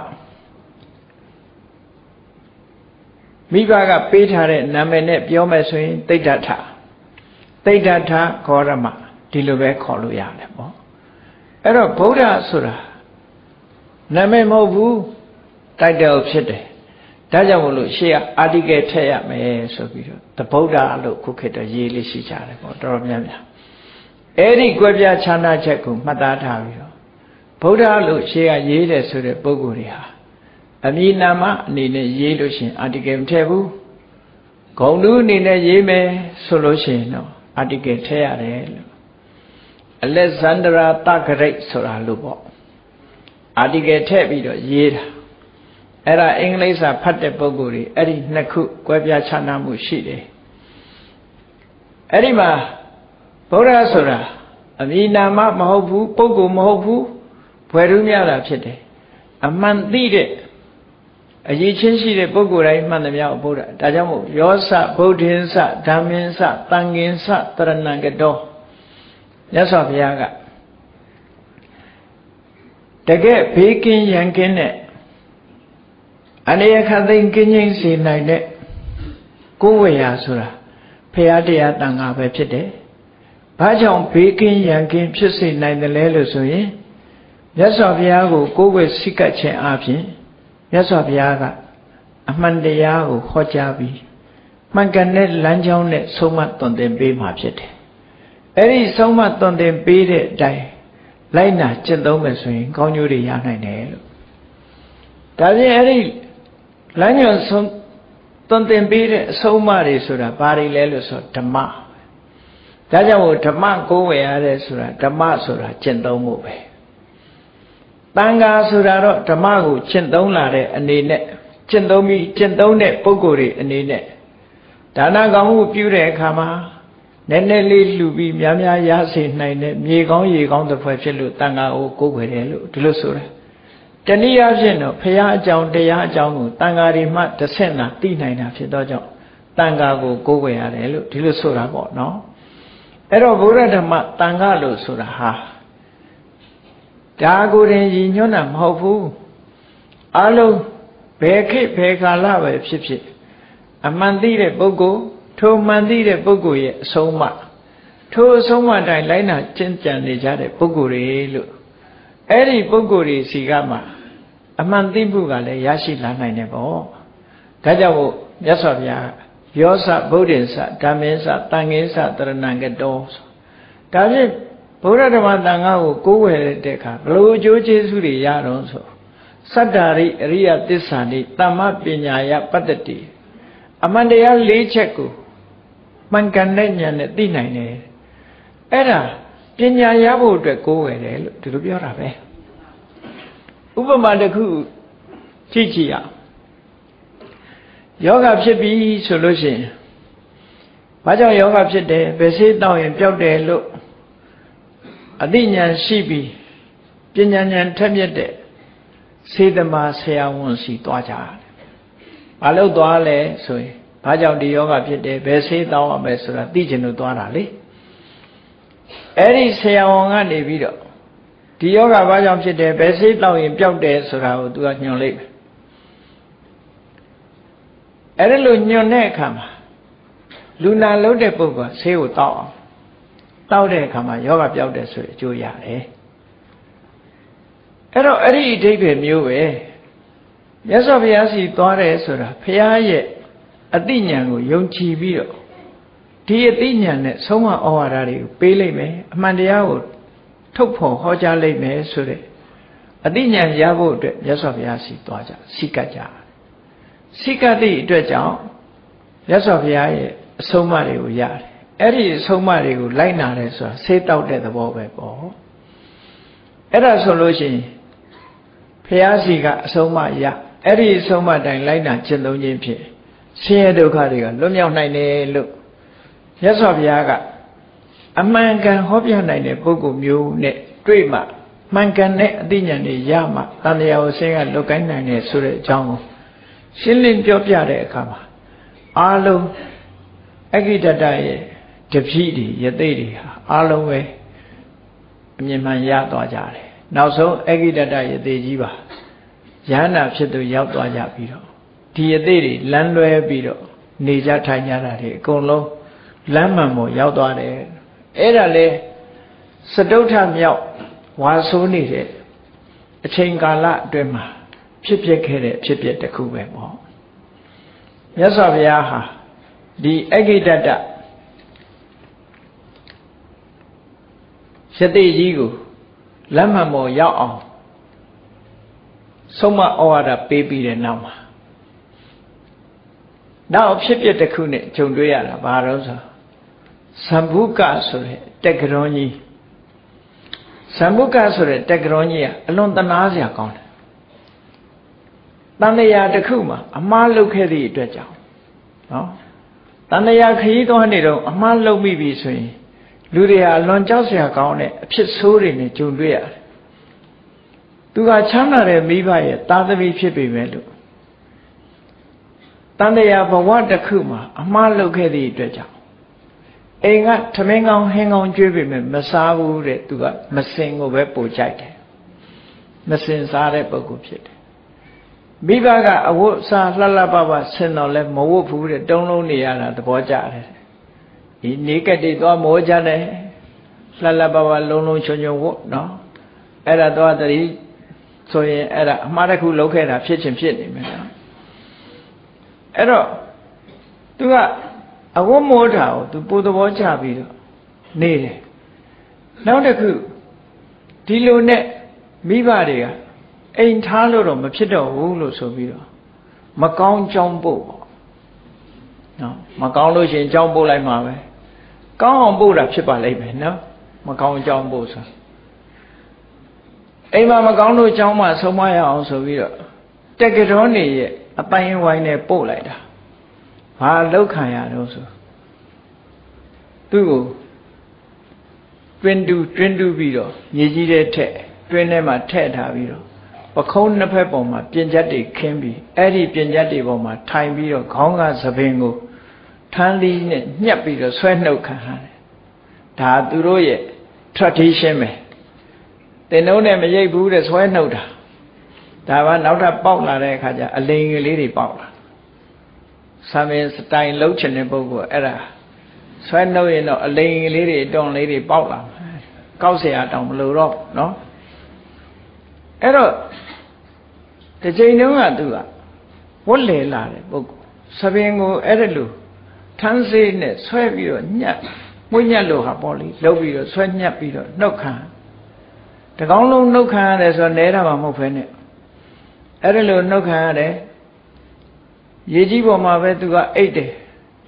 မိဘကပေးထားတဲ့နာမည်နဲ့ပြောမယ်ဆိုရင်သိဒ္ဓထသိဒ္ဓထဂေါရမဒီလိုပဲခေါ်လို့ရတယ်ပေါ့အဲ့တော့ဗုဒ္ဓဆိုတာနာမည်မဟုတ်ဘူး title ဖြစ်တယ်ဒါကြောင့်မို့လို့ရှေ့က article ထည့်ရမယ်ဆိုပြီးတော့သဗုဒ္ဓလို့ခုခေတ်တော့ရေးလေးရှိကြတယ်ပေါ့တော်တော်များများအဲ့ဒီကွဲပြားခြားနာချက်ကိုမှတ်သားထားပြီးတော့ဗုဒ္ဓလို့ရှေ့ကရေးတယ်ဆိုတဲ့ပုဂ္ဂိုလ်တွေဟာအမည်နာမအနေနဲ့ရေးလို့ရှိရင် article မထည့်ဘူးဂုဏ်ဓုအနေနဲ့ရေးမယ်ဆိုလို့ရှိရင်တော့ article ထည့်ရတယ်လို့အလက်ဇန္ဒရာတဂရိတ်ဆိုတာလို့ပေါ့ article ထည့်ပြီးတော့ရေးတာအဲ့ဒါအင်္ဂလိပ်စာဖတ်တဲ့ပုဂ္ဂိုလ်တွေအဲ့ဒီနှစ်ခုကွဲပြားခြားနားမှုရှိတယ်အဲ့ဒီမှာဗုဒ္ဓဆိုတာအမည်နာမမဟုတ်ဘူးပုဂ္ဂိုလ်မဟုတ်ဘူးဘွယ်ထူးများတာဖြစ်တယ်အမှန်သိတဲ့အရေးချင်းရှိတဲ့ပုဂ္ဂိုလ်တိုင်းမှန်သမျှဗုဒ္ဓဒါကြောင့်မို့ယောစဗုဒ္ဓင်္စဓမ္မင်္စသံဃင်္စတရဏံကတောမြတ်စွာဘုရားကတကယ်ဘေးကင်းရန်ကင်းတဲ့အနည်းခသိမ့်ကင်းငြိမ်းစေနိုင်တဲ့ကိုယ်ဝေယဆိုတာဖရာတရားတန်ခါပဲဖြစ်တယ်။ဘာကြောင့်ဘေးကင်းရန်ကင်းဖြစ်စေနိုင်တယ်လဲလို့ဆိုရင်မြတ်စွာဘုရားကိုကိုယ်ဝေစိတ်ကပ်ခြင်းအပြင်မြတ်စွာဘုရားကအမှန်တရားကိုဟောကြားပြီးမှန်ကန်တဲ့လမ်းကြောင်းနဲ့ဆုံးမသွန်သင်ပေးမှာဖြစ်တယ်။အဲ့ဒီဆုံးမသွန်သင်ပေးတဲ့အတိုင်းလိုက်နာကျင့်သုံးမယ်ဆိုရင်ကောင်းကျိုးတွေရနိုင်တယ်လို့။ဒါပြင်အဲ့ဒီလမ်းညွှန်ဆုံးသွန်သင်ပေးတဲ့အဆုံးအမတွေဆိုတာဘာတွေလဲလို့ဆိုဓမ္မဒါကြောင့်ဓမ္မကိုးဝယ်ရတဲ့ဆိုတာဓမ္မဆိုတာကျင့်သုံးမှုပဲတန်ခါဆိုတာတော့ဓမ္မကိုကျင့်သုံးလာတဲ့အနေနဲ့ကျင့်သုံးပြီးကျင့်သုံးတဲ့ပုဂ္ဂိုလ်တွေအနေနဲ့ဒါနကောင်းမှုပြုတဲ့အခါမှာနည်းနည်းလေးလှူပြီးများများရစေနိုင်တဲ့မြေကောင်းရေကောင်းတစ်ဖွဲ့ဖြစ်လို့တန်ခါကိုကိုးဝယ်တယ်လို့ဒီလိုဆိုတယ်တနည်းအားဖြင့်တော့ဖရာအကြောင်းတရားအကြောင်းကိုတန်ခါတွေမှတစ်ဆင့်သာသိနိုင်တာဖြစ်တော့ကြောင့်တန်ခါကိုကိုးဝယ်ရတယ်လို့ဒီလိုဆိုတာပေါ့နော်အဲ့တော့ဘုရားဓမ္မတန်ခါလို့ဆိုတာဟာတဒါကိုရင်ရည်ညွှန်းတာမဟုတ်ဘူးအလုံးဘယ်ခေတ်ဘယ်ကာလပဲဖြစ်ဖြစ်အမှန်သိတဲ့ပုဂ္ဂိုလ်ထိုမှန်သိတဲ့ပုဂ္ဂိုလ်ရဲ့အဆုံးအမထိုအဆုံးအမတိုင်းလိုက်နာကျင့်ကြံနေကြတဲ့ပုဂ္ဂိုလ်တွေလို့အဲ့ဒီပုဂ္ဂိုလ်တွေစီကမှအမှန်သိမှုကလည်းရရှိလာနိုင်တယ်ပေါ့ဒါကြောင့်မို့မြတ်စွာဘုရားယောစဗုဒ္ဓင်္စဓမ္မင်္စတန်ခင်း္စတရဏံကတောဒါဖြင့်ဘုရားဓမ္မသံဃာကိုကိုးဝယ်တဲ့အခါဘလို့အကျိုးကျေးဇူးတွေရတော့ဆိုစတ္တာရိအရိယသစ္စာနိတမ္မပညာယပတ္တတိအမှန်တရား၄ချက်ကိုမှန်ကန်တဲ့ဉာဏ်နဲ့သိနိုင်တယ်အဲ့ဒါပညာရဖို့အတွက်ကိုးဝယ်တယ်လို့ဒီလိုပြောတာပဲဥပမာတစ်ခုကြည့်ကြည့်အောင်ယောဂဖြစ်ပြီဆိုလို့ရှိရင်ဘာကြောင့်ယောဂဖြစ်တယ်ဘယ်ဆေးတောက်ရင်ပျောက်တယ်လို့အသိဉာဏ်ရှိပြီးပညာဉာဏ်ထက်မြက်တဲ့စေတမာဆရာဝန်စီသွားကြတယ်ဘာလို့သွားလဲဆိုရင်ဘာကြောင့်ဒီယောဂဖြစ်တယ်ဘယ်ဆေးတောက်ရမယ်ဆိုတာသိချင်လို့သွားတာလေအဲ့ဒီဆရာဝန်ကနေပြီးတော့ဒီယောဂဘာကြောင့်ဖြစ်တယ်ဘယ်ဆေးတောက်ရင်ပျောက်တယ်ဆိုတာကိုသူကညွှန်လိုက်မယ်အဲ့ဒါလို့ညွှန်တဲ့အခါမှာလူနာလုံးတဲ့ပုဂ္ဂိုလ်ဆေးကိုတောက်အောင်တောက်တဲ့အခါမှာယောဂပျောက်တယ်ဆိုရင်အကျိုးရတယ်အဲ့တော့အဲ့ဒီအဓိပ္ပာယ်မျိုးပဲမြတ်စွာဘုရားစီသွားတယ်ဆိုတာဘုရားရဲ့အသိဉာဏ်ကိုယုံကြည်ပြီးတော့ဒီအသိဉာဏ်နဲ့ဆုံးမဩဝါဒတွေကိုပေးလိုက်မယ်အမှန်တရားကိုထုတ်ဖော်ဟောကြားလိုက်မယ်ဆိုတဲ့အသိဉာဏ်ရဖို့အတွက်မြတ်စွာဘုရားစီသွားကြစိကတ်ကြစိကတ်သည့်အတွက်ကြောင့်မြတ်စွာဘုရားရဲ့အဆုံးအမတွေကိုရတယ်အဲ့ဒီအဆုံးအမတွေကိုလိုက်နာတယ်ဆိုတာဆေးတောက်တဲ့သဘောပဲပေါ့အဲ့ဒါဆိုလို့ရှိရင်ဘုရားစီကအဆုံးအမရအဲ့ဒီအဆုံးအမတိုင်းလိုက်နာကျင့်သုံးခြင်းဖြင့်ဆင်းရဲဒုက္ခတွေကလွတ်မြောက်နိုင်တယ်လို့မြတ်စွာဘုရားကအမှန်ကန်ဟောပြနိုင်တဲ့ပုဂ္ဂိုလ်မျိုးနဲ့တွေ့မှမှန်ကန်တဲ့အသိဉာဏ်တွေရမှတန်တရားကိုဆင်းရဲလွတ်ကိုင်းနိုင်တယ်ဆိုတဲ့အကြောင်းကိုရှင်းလင်းပြောပြတဲ့အခါမှာအားလုံးအဂိတတရဲ့တပည့်တွေယသိတွေဟာအားလုံးပဲအမြင်မှန်ရသွားကြတယ်နောက်ဆုံးအဂိတတယသိကြီးပါယန္နာဖြစ်သူရောက်သွားကြပြီးတော့ဒီယသိတွေလမ်းလွဲပြီးတော့နေကြထိုင်ကြတာတွေအကုန်လုံးလမ်းမှန်ပေါ်ရောက်သွားတယ်အဲ့ဒါလေစတုထမြောက်ဝါဆိုးနေတဲ့အချိန်ကာလအတွင်းမှာဖြစ်ဖြစ်ခဲ့တဲ့ဖြစ်ဖြစ်တစ်ခုပဲပေါ့မြတ်စွာဘုရားဟာဒီအဂိတတယသိကြီးကိုလမ်းမှန်ပေါ်ရောက်အောင်ဆုံးမဩဝါဒပေးပြီးတဲ့နောက်မှာနောက်ဖြစ်ဖြစ်တစ်ခုနဲ့ဂျုံတွေ့ရတာဘာလို့ဆိုသံဘုကဆိုတဲ့တက္ကရောကြီးသံဘုကဆိုတဲ့တက္ကရောကြီးကအလွန်တနာစရာကောင်းတယ်တန်တရားတစ်ခုမှာအမှားလုပ်ခဲ့သည့်အတွက်ကြောင့်နော်တန်တရားခရီးသွားနေတော့အမှားလုပ်မိပြီဆိုရင်လူတွေဟာလွန်ကြောက်စရာကောင်းတဲ့အဖြစ်ဆိုးတွေနဲ့ကြုံတွေ့ရတယ်သူကချမ်းသာတဲ့မိဘရဲ့သားသမီးဖြစ်ပေမဲ့လို့တန်တရားဘဝတစ်ခုမှာအမှားလုပ်ခဲ့သည့်အတွက်ကြောင့်အိမ်ကထမင်းကောင်းဟင်းကောင်းကျွေးပေမဲ့မစားဘူးတဲ့သူကမစင်ကိုပဲပို့ကြိုက်တယ်မစင်စားတဲ့ပုဂ္ဂိုလ်ဖြစ်တယ်မိဘကအဝတ်စားလှလှပပဆင်တော့လဲမဝတ်ဘူးတဲ့တုံးလုံးနေရတာသဘောကျတယ်ဒီနေကတိသွားမောကြတယ်လှလှပပလုံးလုံးချွန်ချွန်ဝတ်နော်အဲ့ဒါတော့တတိဆိုရင်အဲ့ဒါအမှားတစ်ခုလုပ်ခဲ့တာဖြစ်ချင်းဖြစ်နေမယ်နော်အဲ့တော့သူကအဝတ်မောတာကိုသူပိုသဘောကျပြီးတော့နေတယ်နောက်တစ်ခုဒီလိုနဲ့မိဘတွေကအိမ်ထားလို့တော့မဖြစ်တော့ဘူးလို့ဆိုပြီးတော့မကောင်းကြောင်းပို့ပေါ့နော်မကောင်းလို့ရှိရင်ကြောင်းပို့လိုက်မှာပဲကောင်းအောင်ပို့တာဖြစ်ပါလိမ့်မယ်နော်မကောင်းကြောင်းပို့ဆိုအိမ်မှာမကောင်းလို့ကြောင်းမှဆုံးမရအောင်ဆိုပြီးတော့တက္ကရောနေရဲ့အပိုင်းဝိုင်းနဲ့ပို့လိုက်တာဘာလောက်ခံရတော့ဆိုသူ့ကိုတွင်တူတွင်တူပြီးတော့မြေကြီးတဲ့ထက်တွင်ထဲမှာထည့်ထားပြီးတော့ပခုံးနှစ်ဖက်ပေါ်မှာပြင်ချက်တွေခင်းပြီးအဲ့ဒီပြင်ချက်တွေပေါ်မှာထိုင်ပြီးတော့ခေါင်းကသပင်ကိုထမ်းလီးနဲ့ညှက်ပြီးတော့ဆွဲနှုတ်ခံရတယ်ဒါသူတို့ရဲ့ tradition ပဲတင်နှုံးနဲ့မရိပ်ဘူးတဲ့ဆွဲနှုတ်တာဒါကနောက်ထပ်ပေါက်လာတဲ့အခါကျအလိန်ကလေးတွေပေါက်လာဆံပင်စတိုင်လုံးချင်တဲ့ပုဂ္ဂိုလ်အဲ့ဒါဆွဲနှုတ်ရင်တော့အလိန်ကလေးတွေအတွန်လေးတွေပေါက်လာကောက်เสียတောင်မလို့တော့နော်အဲ့တော့တစ်ချိန်တုန်းကသူကဝတ်လေလာတဲ့ပုဂ္ဂိုလ်ဆပင်ကိုအဲ့ဒါလိုထန်းစေးနဲ့ဆွဲပြီးတော့ညက်မွေးညက်လို့ဟာပေါ့လေလှုပ်ပြီးတော့ဆွဲညက်ပြီးတော့နှုတ်ခံတကောင်းလုံးနှုတ်ခံရတယ်ဆိုတော့နဲတာမှမဟုတ်ဖ ೇನೆ အဲ့ဒါလိုနှုတ်ခံရတယ်ရေကြီးပေါ်မှာပဲသူကအိတ်တယ်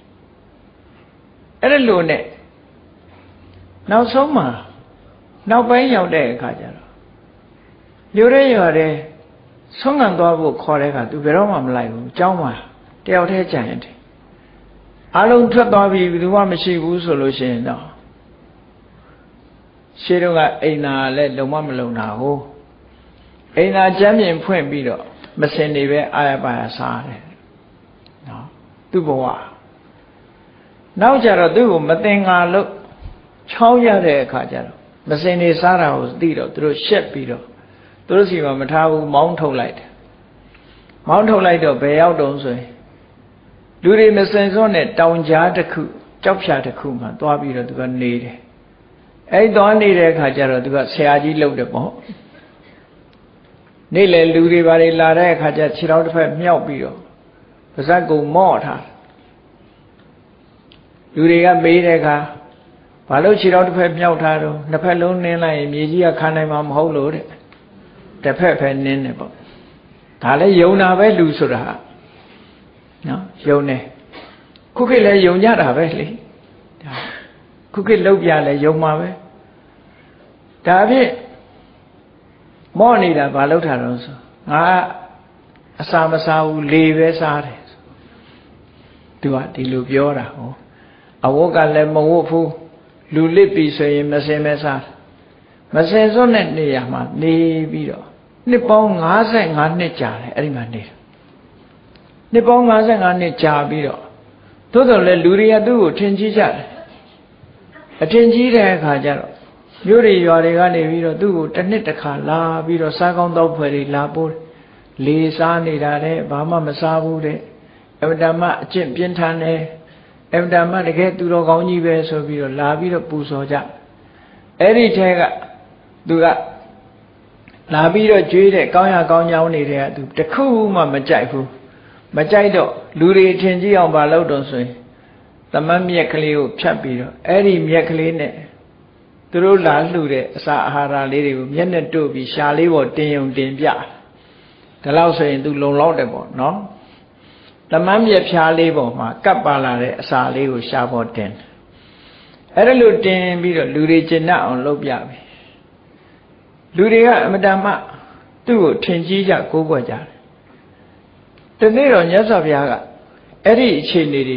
အဲ့ဒါလိုနဲ့နောက်ဆုံးမှာနောက်ပိုင်းရောက်တဲ့အခါကျတော့လူရဲရွာတဲ့ဆုံးခံသွားဖို့ခေါ်တဲ့အခါသူဘယ်တော့မှမလိုက်ဘူးအเจ้าမှာတယောက်တည်းကြံရတယ်အလုံးထွက်သွားပြီဘယ်သူမှမရှိဘူးဆိုလို့ရှိရင်တော့ရှေးတော့ကအိမ်သာလည်းလုံမမလုံတာဟုတ်အိမ်သာကျမ်းပြင်ဖွင့်ပြီးတော့မစင်နေပဲအာရပါရစားတယ်နော်သူ့ဘဝနောက်ကြတော့သူ့ကိုမသင်္ကာလို့ချောင်းရတဲ့အခါကျတော့မစင်နေစားတာကိုသိတော့သူတို့ရှက်ပြီးတော့သူတို့စီမှာမထားဘူးမောင်းထုတ်လိုက်တယ်မောင်းထုတ်လိုက်တော့ဘယ်ရောက်တုံးဆိုရင်လူတွေမစင်စွန်းတဲ့တောင်ကြားတစ်ခုကြောက်ဖြာတစ်ခုမှသွားပြီးတော့သူကနေတယ်အဲ့သွားနေတဲ့အခါကျတော့သူကဆရာကြီးလှုပ်တယ်ပေါ့နေ့လေလူတွေဘာတွေလာတဲ့အခါကျခြေထောက်တစ်ဖက်မြောက်ပြီးတော့ပါးစပ်ကုံမော့ထားလူတွေကမေးတဲ့အခါဘာလို့ခြေထောက်တစ်ဖက်မြောက်ထားတော့နှစ်ဖက်လုံးနင်းလိုက်ရင်မြေကြီးကခံနိုင်မှာမဟုတ်လို့တဲ့တစ်ဖက်ဖက်နင်းတယ်ပေါ့ဒါလည်းယုံတာပဲလူဆိုတာနော်ယုံတယ်ခုခေတ်လည်းယုံကြတာပဲလေခုခေတ်လောက်ပြလဲယုံမှာပဲဒါအဖြစ်မော့နေတာဘာလောက်တာတော့ဆိုငါအစာမစားဘူးလေပဲစားတယ်သူကဒီလိုပြောတာဟောအဝတ်ကလည်းမဝတ်ဘူးလူလစ်ပြီဆိုရင်မစင်မဲစားမစင်စွန်းတဲ့နေရာမှာနေပြီးတော့နှစ်ပေါင်း၅၅နှစ်ကြာတယ်အဲ့ဒီမှာနေနှစ်ပေါင်း၅၅နှစ်ကြာပြီးတော့သို့တော်လည်းလူတွေကသူ့ကိုထင်ကြီးကြတယ်အထင်ကြီးတဲ့အခါကျတော့မြို့တွေရွာတွေကနေပြီးတော့သူ့ကိုတစ်နှစ်တစ်ခါလာပြီးတော့စားကောင်းတောက်ဖွယ်တွေလာပို့လေစားနေတာတဲ့ဘာမှမစားဘူးတဲ့အဗ္ဗဓမ္မအကျင့်ပြင်းထန်တယ်အဗ္ဗဓမ္မတကယ်သူတော်ကောင်းကြီးပဲဆိုပြီးတော့လာပြီးတော့ပူဇော်ကြအဲ့ဒီထဲကသူကလာပြီးတော့ကြွေးတဲ့ကောင်းရကောင်းကြောင်းနေတဲ့ကသူတခုမှမကြိုက်ဘူးမကြိုက်တော့လူတွေထင်ကြီးအောင်မလုပ်တော့ဆိုရင်သမတ်မြက်ကလေးကိုဖြတ်ပြီးတော့အဲ့ဒီမြက်ကလေးနဲ့သူတို့လာလှူတဲ့အစာအာဟာရလေးတွေကိုမျက်နှာတို့ပြီးရှာလေးပေါ်တင်ယုံတင်ပြဒါလို့ဆိုရင်သူလုံလောက်တယ်ပေါ့နော်သမတ်မြက်ဖြားလေးပေါ်မှာကပ်ပါလာတဲ့အစာလေးကိုရှာပေါ်တင်အဲ့ဒါလို့တင်ပြီးတော့လူတွေကျင့်တတ်အောင်လုပ်ပြပြီလူတွေကအမတန်မှသူ့ကိုထင်ကြီးကြကိုးကွယ်ကြတယ်ဒီနေ့တော့မြတ်စွာဘုရားကအဲ့ဒီအခြေအနေတွေ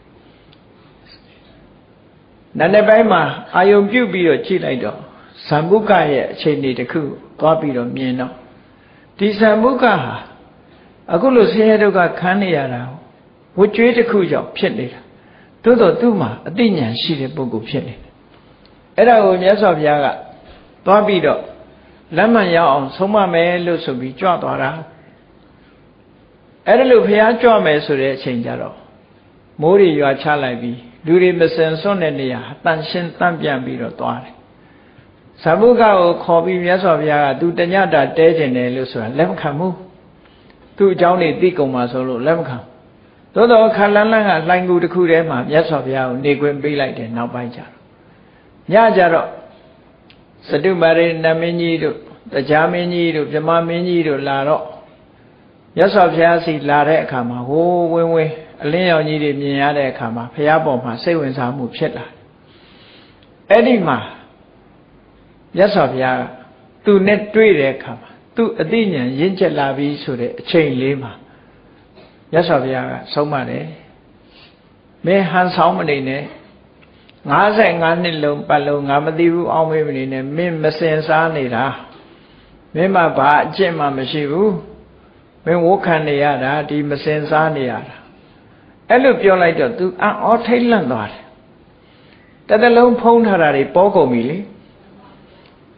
နာနေပိုင်းမှာအာယုံပြုတ်ပြီးတော့ကြည့်လိုက်တော့ဇံဘုကရဲ့အခြေအနေတစ်ခုသွားပြီးတော့မြင်တော့ဒီဇံဘုကဟာအခုလိုဆင်းရဲဒုက္ခခံနေရတာဝှကြွေးတစ်ခုကြောင့်ဖြစ်နေတာသို့တော့သူ့မှာအသိဉာဏ်ရှိတဲ့ပုဂ္ဂိုလ်ဖြစ်နေတယ်အဲ့ဒါကိုမြတ်စွာဘုရားကသွားပြီးတော့လက်မှန်ရအောင်ဆုံးမမယ်လို့ဆိုပြီးကြွသွားတာအဲ့ဒါလို့ဘုရားကြွမယ်ဆိုတဲ့အချိန်ကျတော့မိုးတွေရွာချလိုက်ပြီးလူတွေမစင်စွန့်တဲ့နေရာတန်ရှင်းတန့်ပြန်ပြီးတော့သွားတယ်ဇဗုကကိုခေါ်ပြီးမြတ်စွာဘုရားကသူတညတာတဲကျင်တယ်လို့ဆိုတာလက်မခံဘူးသူ့အကြောင်းတွေသိကုန်မှာဆိုလို့လက်မခံသို့တော့ခါလန်းလန်းကလှိုင်ကူတစ်ခုထဲမှာမြတ်စွာဘုရားကိုနေခွင့်ပေးလိုက်တယ်နောက်ပိုင်းကျတော့ညကျတော့စတုမာရိနမင်းကြီးတို့တရားမင်းကြီးတို့ဗြဟ္မာမင်းကြီးတို့လာတော့မြတ်စွာဘုရားစီလာတဲ့အခါမှာဟိုးဝင်းဝင်းအလင်းရောင်ကြီးတွေမြင်ရတဲ့အခါမှာဘုရားပေါ်မှာစိတ်ဝင်စားမှုဖြစ်လာတယ်အဲ့ဒီမှာမြတ်စွာဘုရားကသူနဲ့တွေ့တဲ့အခါမှာသူအသိဉာဏ်ရင့်ကျက်လာပြီဆိုတဲ့အချိန်လေးမှာမြတ်စွာဘုရားကဆုံးမတယ်မင်းဟန်ဆောင်မနေနဲ့၅၅နှစ်လုံးပတ်လုံးငါမသိဘူးအောင်းမေးမနေနဲ့မင်းမစင်စားနေတာမင်းမှဘာအကျင့်မှမရှိဘူးမင်းဝုခံနေရတာဒီမစင်စားနေရတာအဲ့လိုပြောလိုက်တော့ तू အော်ထိတ်လန့်သွားတယ်တတလုံးဖုံးထားတာတွေပေါ်ကုန်ပြီလေ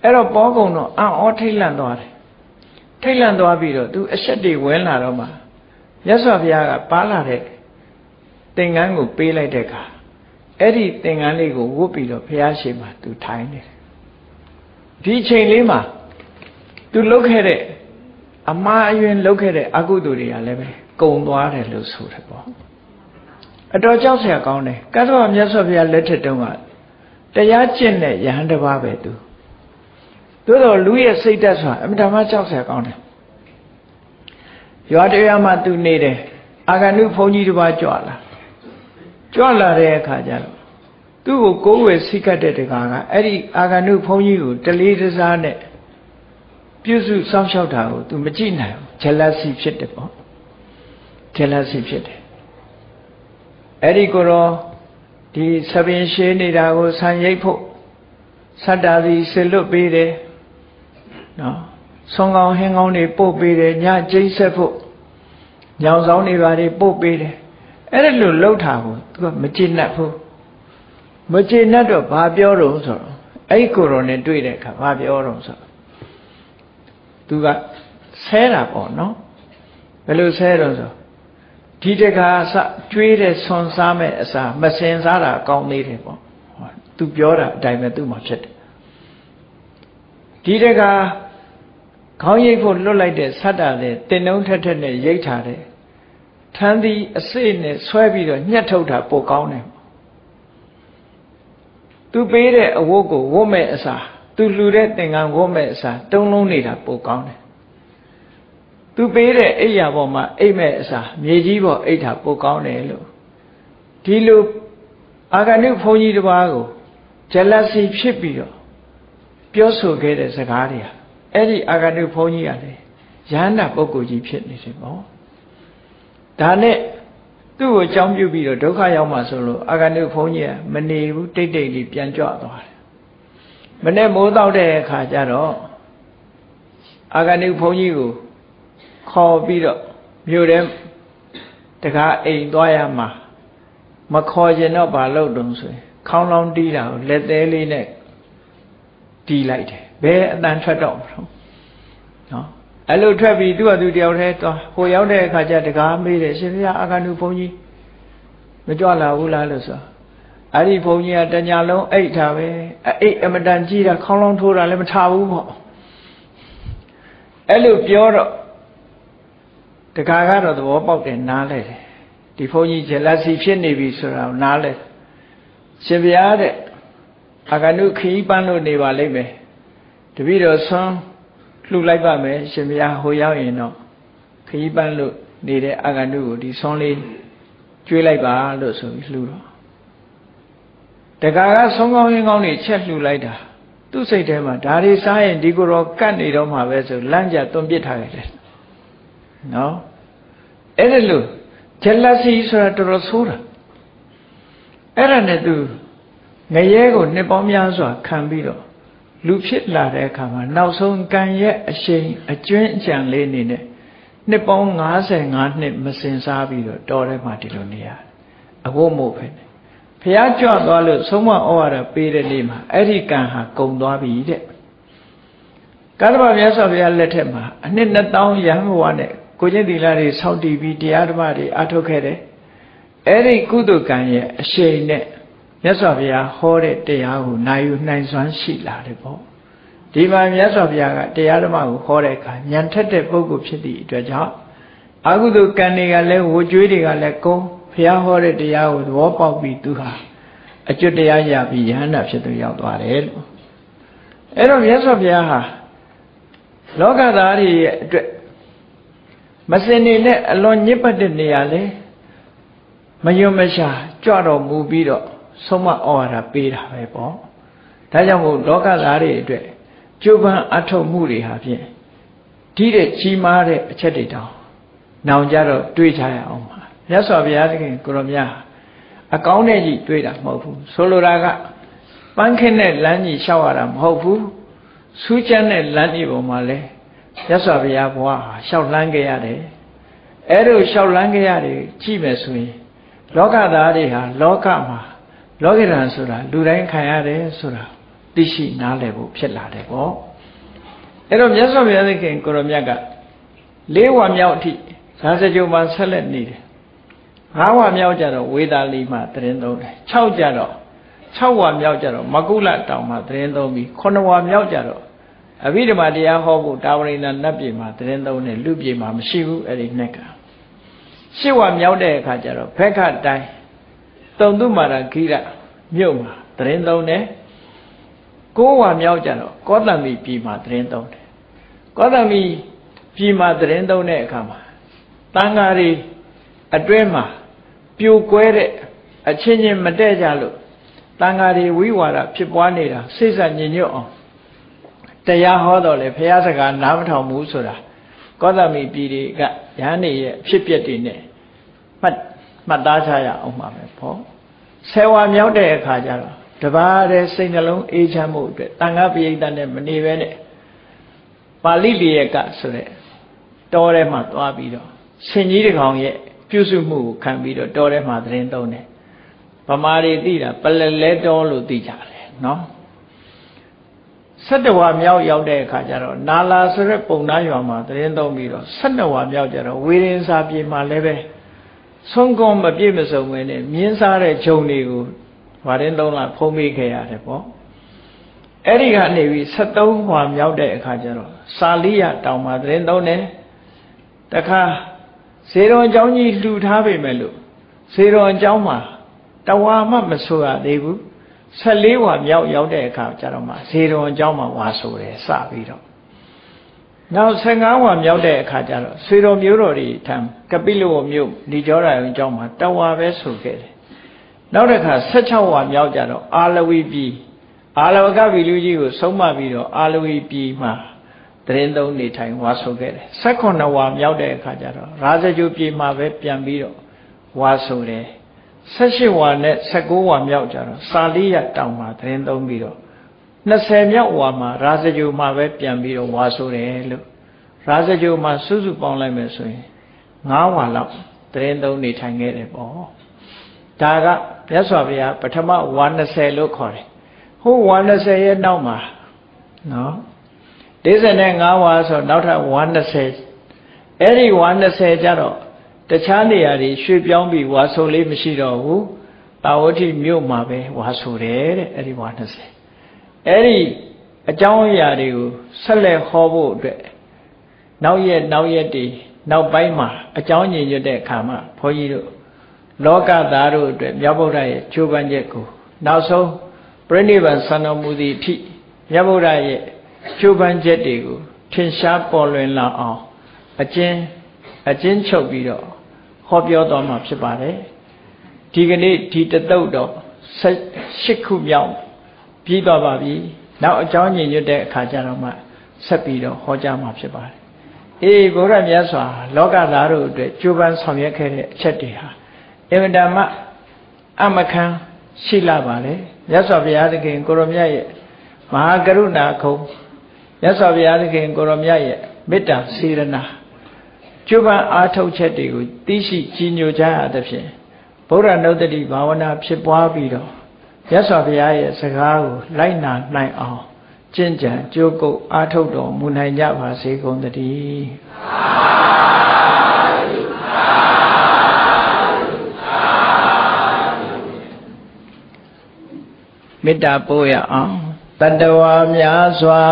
အဲ့တော့ပေါကုံတော့အံ့ဩထိတ်လန့်သွားတယ်ထိတ်လန့်သွားပြီးတော့သူအဆက်တွေဝင်လာတော့မှမြတ်စွာဘုရားကပါလာတဲ့သင်္ကန်းကိုပေးလိုက်တဲ့အခါအဲ့ဒီသင်္ကန်းလေးကိုဝတ်ပြီးတော့ဘုရားရှိခိုးမှာသူထိုင်နေတယ်ဒီအချိန်လေးမှာသူလှုပ်ခဲ့တဲ့အမှားအယွင်းလှုပ်ခဲ့တဲ့အကုသိုလ်တွေကလည်းပဲကုံသွားတယ်လို့ဆိုတယ်ပေါ့အတော်ကြောက်စရာကောင်းတယ်ကတ္တဝမြတ်စွာဘုရားလက်ထက်တုန်းကတရားကျင့်တဲ့ယဟန်တစ်ပါးပဲသူသို့တော်လူရဲ့စိတ်ဓာတ်ဆိုတာအမှန်တမ်းကြောက်စရာကောင်းတယ်ရွာတရားမှာသူနေတယ်အာဂန္တုဘုန်းကြီးတစ်ပါးကြွလာကြွလာတဲ့အခါကျတော့သူ့ကိုကိုးဝယ်စိတ်ကတ်တဲ့တကားကအဲ့ဒီအာဂန္တုဘုန်းကြီးကိုတလေးတစားနဲ့ပြုစုစောင့်ရှောက်တာကိုသူမကြည့်နိုင်ဘူး jealousy ဖြစ်တယ်ပေါ့ jealousy ဖြစ်တယ်အဲ့ဒီကိုတော့ဒီသပင်ရှင်းနေတာကိုဆံရိပ်ဖို့ဆတ္တာစီဆလွတ်ပေးတယ်နော်ဆွန်ကောင်းဟင်းကောင်းတွေပို့ပေးတယ်ညကျိတ်ဆက်ဖို့ညောင်ဆောင်တွေပါတွေပို့ပေးတယ်အဲ့ဒါလို့လှုပ်တာကိုသူကမကြည်နပ်ဘူးမကြည်နပ်တော့ဘာပြောတော့ဆိုတော့အဲ့ဒီကိုယ်တော်နဲ့တွေ့တဲ့အခါဘာပြောတော့ဆိုတော့သူကဆဲတာပေါ့နော်ဘယ်လိုဆဲတော့ဆိုဒီတကားစကျွေးတဲ့ဆွန်စားမဲ့အစာမစင်စားတာကောင်းသေးတယ်ပေါ့သူပြောတာအတိုင်းပဲသူ့မှာဖြစ်တယ်ဒီတကားခေါင်းရိပ်ဖို့လွတ်လိုက်တဲ့ဆတ်တာလေတင်နှုံးထက်ထက်နဲ့ရိတ်ထားတယ်ထမ်းသည်အစိတ်နဲ့ဆွဲပြီးတော့ညှက်ထုတ်တာပိုကောင်းတယ်သူပေးတဲ့အဝတ်ကိုဝတ်မဲ့အစာသူလှူတဲ့သင်္ကန်းဝတ်မဲ့အစာတုံးလုံးနေတာပိုကောင်းတယ်သူပေးတဲ့အိယာပေါ်မှာအိတ်မဲ့အစာမြေကြီးပေါ်အိတ်တာပိုကောင်းတယ်လို့ဒီလိုအာဂန္တုဘုန်းကြီးတစ်ပါးကို jealousy ဖြစ်ပြီးတော့ပြောဆိုခဲ့တဲ့စကားတွေဟာအဲ့ဒီအာဂန္တုဘုန်းကြီးကလည်းယဟန္တာပုဂ္ဂိုလ်ကြီးဖြစ်နေတယ်ပေါ့ဒါနဲ့သူ့ကိုအကြောင်းပြုပြီးတော့ဒုက္ခရောက်မှဆိုလို့အာဂန္တုဘုန်းကြီးကမနေဘူးတိတ်တိတ်လေးပြန်ကြွသွားတယ်မနေ့မိုးတော့တဲ့အခါကျတော့အာဂန္တုဘုန်းကြီးကိုခေါ်ပြီးတော့မြို့ထဲတကားအိမ်သွားရမှာမခေါ်ရင်တော့ဘာလုပ်တုံးဆိုရင်ခေါင်းလောင်းတီးတာကိုလက်သေးလေးနဲ့တီးလိုက်တယ်ဘယ်အတန်ထွက်တော့မလို့နော်အဲ့လိုထွက်ပြီးသူ့ဟာသူတယောက်တည်းသွားဟိုရောက်တဲ့အခါကျတကားမေးတယ်ရှင်ဘုရားအာဂန္တုဘုန်းကြီးမကြွလာဘူးလားလို့ဆိုအဲ့ဒီဘုန်းကြီးကတညာလုံးအိတ်ထားပဲအိတ်အမတန်ကြီးတာခေါင်းလောင်းထိုးတာလည်းမထားဘူးပေါ့အဲ့လိုပြောတော့တကားကတော့သဘောပေါက်တယ်နားလဲတယ်ဒီဘုန်းကြီး jealousy ဖြစ်နေပြီဆိုတာကိုနားလဲရှင်ဘုရားတဲ့အာဂန္တုခီးပန်းလို့နေပါလိမ့်မယ်တပည့်တော်ဆွမ်းလှူလိုက်ပါမယ်ရှင်ဘုရားဟိုရောက်ရင်တော့ခီးပန်းလို့နေတဲ့အာဂန္တုကိုဒီဆွမ်းလေးကျွေးလိုက်ပါလို့ဆိုပြီးလှူတော့တကားကဆွမ်းကောင်းရင်းကောင်းတွေချက်လှူလိုက်တာသူ့စိတ်ထဲမှာဒါတွေစားရင်ဒီကိုယ်တော်ကတ်နေတော့မှာပဲဆိုလမ်းကြသွန်ပစ်ထားခဲ့တယ်နော်အဲ့ဒါလို့ jealousy ဆိုတာတော်တော်ဆိုးတာအဲ့ဒါနဲ့သူငရဲကိုနှစ်ပေါင်းများစွာခံပြီးတော့လူဖြစ်လာတဲ့အခါမှာနောက်ဆုံးကံရဲ့အရှိန်အကျွင်းအကြံလေးနေနဲ့နှစ်ပေါင်း55နှစ်မစင်စားပြီးတော့တော်ထဲမှာဒီလိုနေရတယ်အဖို့မို့ပဲဘုရားကြွသွားလို့ဆုံးမဩဝါဒပေးတဲ့နေ့မှာအဲ့ဒီကံဟာကုံသွားပြီတဲ့ကတ္တဗမြတ်စွာဘုရားလက်ထက်မှာအနှစ်နှစ်သောင်းရဟန်းဘဝနဲ့ကိုကျင့်သီလတွေစောင့်တည်ပြီးတရားဓမ္မတွေအထုတ်ခဲ့တယ်အဲ့ဒီကုသိုလ်ကံရဲ့အရှိန်နဲ့မြတ်စွာဘုရားဟောတဲ့တရားကိုနိုင်ယူနိုင်စွမ်းရှိလာတယ်ပေါ့ဒီမှာမြတ်စွာဘုရားကတရားဓမ္မကိုဟောတဲ့အခါဉာဏ်ထက်တဲ့ပုဂ္ဂိုလ်ဖြစ်သည့်အတွက်ကြောင့်အကုသိုလ်ကံတွေကလည်းဝှကြွေးတွေကလည်းကုန်းဘုရားဟောတဲ့တရားကိုသဘောပေါက်ပြီးသူဟာအကျွတ်တရားရပြီးယဟန္တာဖြစ်သူရောက်သွားတယ်လို့အဲ့တော့မြတ်စွာဘုရားဟာလောကသားတွေရဲ့အတွက်မစင်နေနဲ့အလွန်ညစ်ပတ်တဲ့နေရာလေမယွမရှာကြွတော်မူပြီးတော့ဆုံးမဩဝါဒပေးတာပဲပေါ့ဒါကြောင့်မို့လောကသားတွေအတွက်ကျိုးပန်းအထုတ်မှုတွေဟာဖြင့်ဒီတဲ့ကြီးမားတဲ့အချက်တွေတောင်နောင်ကြတော့တွေးချရအောင်ပါမြတ်စွာဘုရားသခင်ကိုရောမြတ်အကောင်းနဲ့ကြီးတွေးတာမဟုတ်ဘူးဆိုလိုတာကပန်းခင်းတဲ့လမ်းကြီးလျှောက်ရတာမဟုတ်ဘူးစူးချမ်းတဲ့လမ်းကြီးပေါ်မှာလဲမြတ်စွာဘုရားဘုရားဟာလျှောက်လန်းခဲ့ရတယ်အဲ့လိုလျှောက်လန်းခဲ့ရတယ်ကြည့်မယ်ဆိုရင်လောကသားတွေဟာလောကမှာလောကဓာတ်ဆိုတာလူတိုင်းခံရတယ်ဆိုတာသိရှိနားလည်ဖို့ဖြစ်လာတယ်ပေါ့အဲ့တော့မြတ်စွာဘုရားသခင်ကိုရောမြတ်ကလေးဝါမြောက်အထိရာဇဂိုမှာဆက်လက်နေတယ်ငါးဝါမြောက်ကြတော့ဝေသာလီမှာတရင်သုံးတယ်၆ကြတော့၆ဝါမြောက်ကြတော့မကုလတောင်မှာတရင်သုံးပြီးခုနှစ်ဝါမြောက်ကြတော့အဘိဓမ္မာတရားဟောဖို့တာဝရိဏနတ်ပြည်မှာတရင်သုံးတယ်လူပြည်မှာမရှိဘူးအဲ့ဒီနှစ်ကရှစ်ဝါမြောက်တဲ့အခါကျတော့ဘက်ခတိုင်းတုံတုမာရဂိရမြို့မှာတရင်သုံးတယ်ကိုးဝါမြောက်ကြတော့ကောသမိပြည်မှာတရင်သုံးတယ်ကောသမိပြည်မှာတရင်သုံးတဲ့အခါမှာတန်ဃာတွေအတွဲမှာပြိုကွဲတဲ့အချင်းချင်းမတည့်ကြလို့တန်ဃာတွေဝိဝါဒဖြစ်ပွားနေတာစိတ်ဆက်ညင်ညွတ်အောင်တရားဟောတော့လေဘုရားစကားနားမထောင်ဘူးဆိုတာကောသမိပြည်တွေကရဟန်းတွေရဲ့ဖြစ်ပျက်တွေနဲ့မှတ်မှတ်သားချရအောင်ပါပဲပေါ့ဆယ်ဝါမြောက်တဲ့အခါကျတော့တပါးတဲ့စိတ်နှလုံးအေးချမ်းမှုအတွက်တန်ခါပိဋကနဲ့မနေပဲနဲ့ပါဠိလျက်ကဆိုတဲ့တောထဲမှာသွားပြီးတော့ဆင်ကြီးတကောင်ရဲ့ပြုစုမှုကိုခံပြီးတော့တောထဲမှာသတင်းသုံးတယ်ဗမာတွေသိတာပလလဲတောလို့သိကြတယ်နော်ဆယ်တဝါမြောက်ရောက်တဲ့အခါကျတော့နာလာဆိုတဲ့ပုံသားရွာမှာသတင်းသုံးပြီးတော့ဆယ်နှစ်ဝါမြောက်ကျတော့ဝေရင်စာပြေမှာလည်းပဲဆုံးကုန်းမပြည့်မစုံပဲနဲ့မြင်းစားတဲ့ဂျုံတွေကိုဝါရင်သုံးလာဖုံးမိခဲ့ရတယ်ပေါ့အဲ့ဒီကနေပြီးဆယ်သုံးဝါမြောက်တဲ့အခါကျတော့စာလိယတောင်မှာသတင်းသုံးတယ်တခါဇေရွန်အကြောင်းကြီးလှူထားပေမဲ့လို့ဇေရွန်အကြောင်းမှာတဝါမှမဆိုရသေးဘူးဆယ်လေးဝါမြောက်ရောက်တဲ့အခါကျတော့မှဇေရွန်အကြောင်းမှာဝါဆိုတယ်စပြီးတော့နောက်ဆယ်ငါးဝါမြောက်တဲ့အခါကျတော့ဆွေတော်မျိုးတော်တွေထံကပိလဝမြို့ဏိကျောရာယုံအကြောင်းမှာတဝါပဲဆိုခဲ့တယ်နောက်တစ်ခါဆယ်ခြောက်ဝါမြောက်ကြတော့အာလဝီပြည်အာလဝကဗီလူကြီးကိုဆုံးမပြီးတော့အာလဝီပြည်မှာတရင်သုံးနေထိုင်ဝါဆိုခဲ့တယ်ဆယ်ခုနှစ်ဝါမြောက်တဲ့အခါကျတော့ရာဇဂိုပြည်မှာပဲပြန်ပြီးတော့ဝါဆိုတယ်ဆယ်ရှစ်ဝါနဲ့ဆယ်ကိုးဝါမြောက်ကြတော့စာလိယတောင်မှာတရင်သုံးပြီးတော့နှစ်ဆယ်မြောက်ဝါမှာရာဇဂိုမှာပဲပြန်ပြီးတော့ဝါဆိုတယ်လို့ရာဇဂိုမှာစုစုပေါင်းလိုက်မယ်ဆိုရင်ငါးဝါလောက်တရင်သုံးနေထိုင်ခဲ့တယ်ပေါ့ဒါကမြတ်စွာဘုရားပထမဝါနှစ်ဆယ်လို့ခေါ်တယ်ဟိုဝါနှစ်ဆယ်ရဲ့နောက်မှာနော်၄၅ဝါဆိုနောက်ထပ်ဝါနှစ်ဆယ်အဲ့ဒီဝါနှစ်ဆယ်ကျတော့တခြားနေရာတွေရွှေ့ပြောင်းပြီးဝါဆိုလေးမရှိတော့ဘူးတာဝတိမြို့မှာပဲဝါဆိုတယ်တဲ့အဲ့ဒီဝါနှစ်ဆယ်အဲ့ဒီအကြောင်းအရာတွေကိုဆက်လက်ဟောဖို့အတွက်နောက်ရက်နောက်ရက်တွေနောက်ပိုင်းမှာအကြောင်းညင်ညွတ်တဲ့အခါမှာဘုန်းကြီးတို့လောကသားတို့အတွက်မြတ်ဗုဒ္ဓရဲ့ကြိုးပမ်းချက်ကိုနောက်ဆုံးပြိဋိဘံစံတော်မူသည့်အထိမြတ်ဗုဒ္ဓရဲ့ကြိုးပမ်းချက်တွေကိုထင်ရှားပေါ်လွင်လာအောင်အကျဉ်းအကျဉ်းချုပ်ပြီးတော့ဟောပြောတော်မှာဖြစ်ပါတယ်ဒီကနေ့ဒီတသုတ်တော့ရှစ်ခုမြောက်ပြီးသွားပါပြီနောက်အကြောင်းညင်ညွတ်တဲ့အခါကျတော့မှဆက်ပြီးတော့ဟောကြားမှာဖြစ်ပါတယ်အေးဘုရားမြတ်စွာလောကသားတို့အတွက်ကြိုးပမ်းဆောင်ရွက်ခဲ့တဲ့အချက်တွေဟာအင်မတန်မှအမခံရှိလာပါလေမြတ်စွာဘုရားသခင်ကိုရောမြတ်ရဲ့မဟာကရုဏာခုံမြတ်စွာဘုရားသခင်ကိုရောမြတ်ရဲ့မေတ္တာစေရနာကျုပ်ပန်းအားထုတ်ချက်တွေကိုသိရှိကြီးညိုကြရသဖြင့်ဗုဒ္ဓနုတ္တိဘာဝနာဖြစ်ပွားပြီးတော့မြတ်စွာဘုရားရဲ့စကားကိုလိုက်နာနိုင်အောင်ကျင့်ကြံကြိုးကုပ်အားထုတ်တော်မူနိုင်ကြပါစေကုန်သတည်းမေတ္တာပို့ရအောင်တတဝါများစွာ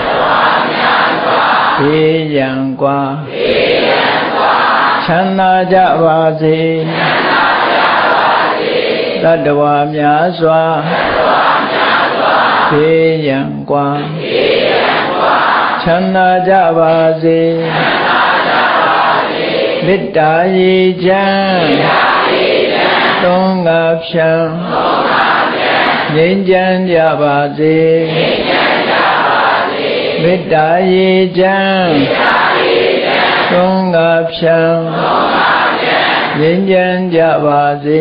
ဘေးရန်กว่าချမ်းသာကြပါစေတတဝါများစွာဘေးရန်กว่าချမ်းသာကြပါစေမေတ္တာရည်ချမ်းသုံးငါဖြံငြိမ်းချမ်းကြပါစေမေတ္တာရည်ချမ်းသုံးငါဖြံငြိမ်းချမ်းကြပါစေ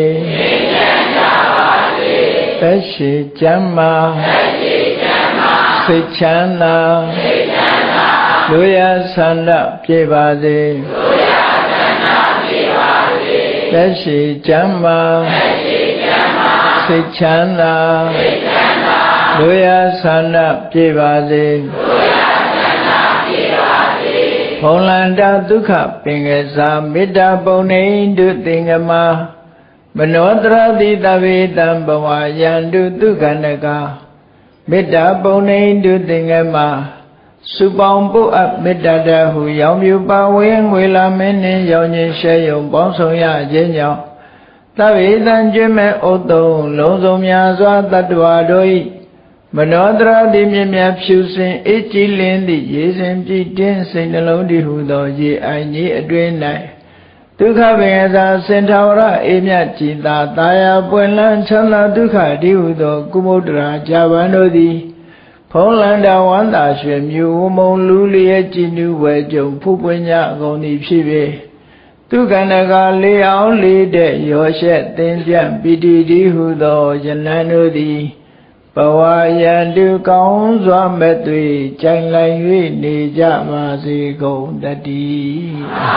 သက်ရှိကျမ်းမာစိတ်ချမ်းသာလူရဆန္ဒပြေပါစေသက်ရှိကျမ်းမာစိတ်ချမ်းသာတို့ရဆန္ဒပြေပါစေဖုံလန္တာဒုက္ခပင်ကစားမေတ္တာပုံနေတုသင်္ကမမနောတရတိတဝေတံဘဝယံတုဒုက္ခနကမေတ္တာပုံနေတုသင်္ကမစုပေါင်းပုအပ်မေတ္တာတဟုရောင်ပြူပါဝေငွေလာမင်းနှင့်ရောင်ခြင်းရှဲယုံပေါင်းဆောင်ရခြင်းကြောင့်သဗ္ဗေတံကျွမ်းမဲ့ဥတ္တုံလုံးစုံများစွာတတ္တဝါတို့၏မနောတရာတိမြင့်မြတ်ဖြူစင်အေးကြည်လင်းသည့်ရေစင်ပြည့်တင်းစိတ်နှလုံးတည်ဟုသောရေအိုင်ကြီးအတွင်း၌ဒုက္ခပင်အစာစင်ထာဝရအေးမြတ်ကြည်သာတာယာပွင့်လန်းချမ်းသာဒုက္ခတည်ဟုသောကုမုဒ္ဒရာဇာဗန်တို့သည်ဖုံးလန္တာဝန္တာရွှေမြူဝမုံလူလျက်ကြည်နူးဝဲကြုံဖူးပွင့်ကြအကုန်သည်ဖြစ်ပေဒုက္ခနကလေးအောင်လေးတဲ့ရောရှက်သင်ပြပီတိတည်ဟုသောယနံတို့သည်ဘဝယံတုကောင်းစွာမဲ့သွေကြိုင်လိုက်၍နေကြပါစေကုန်တည်း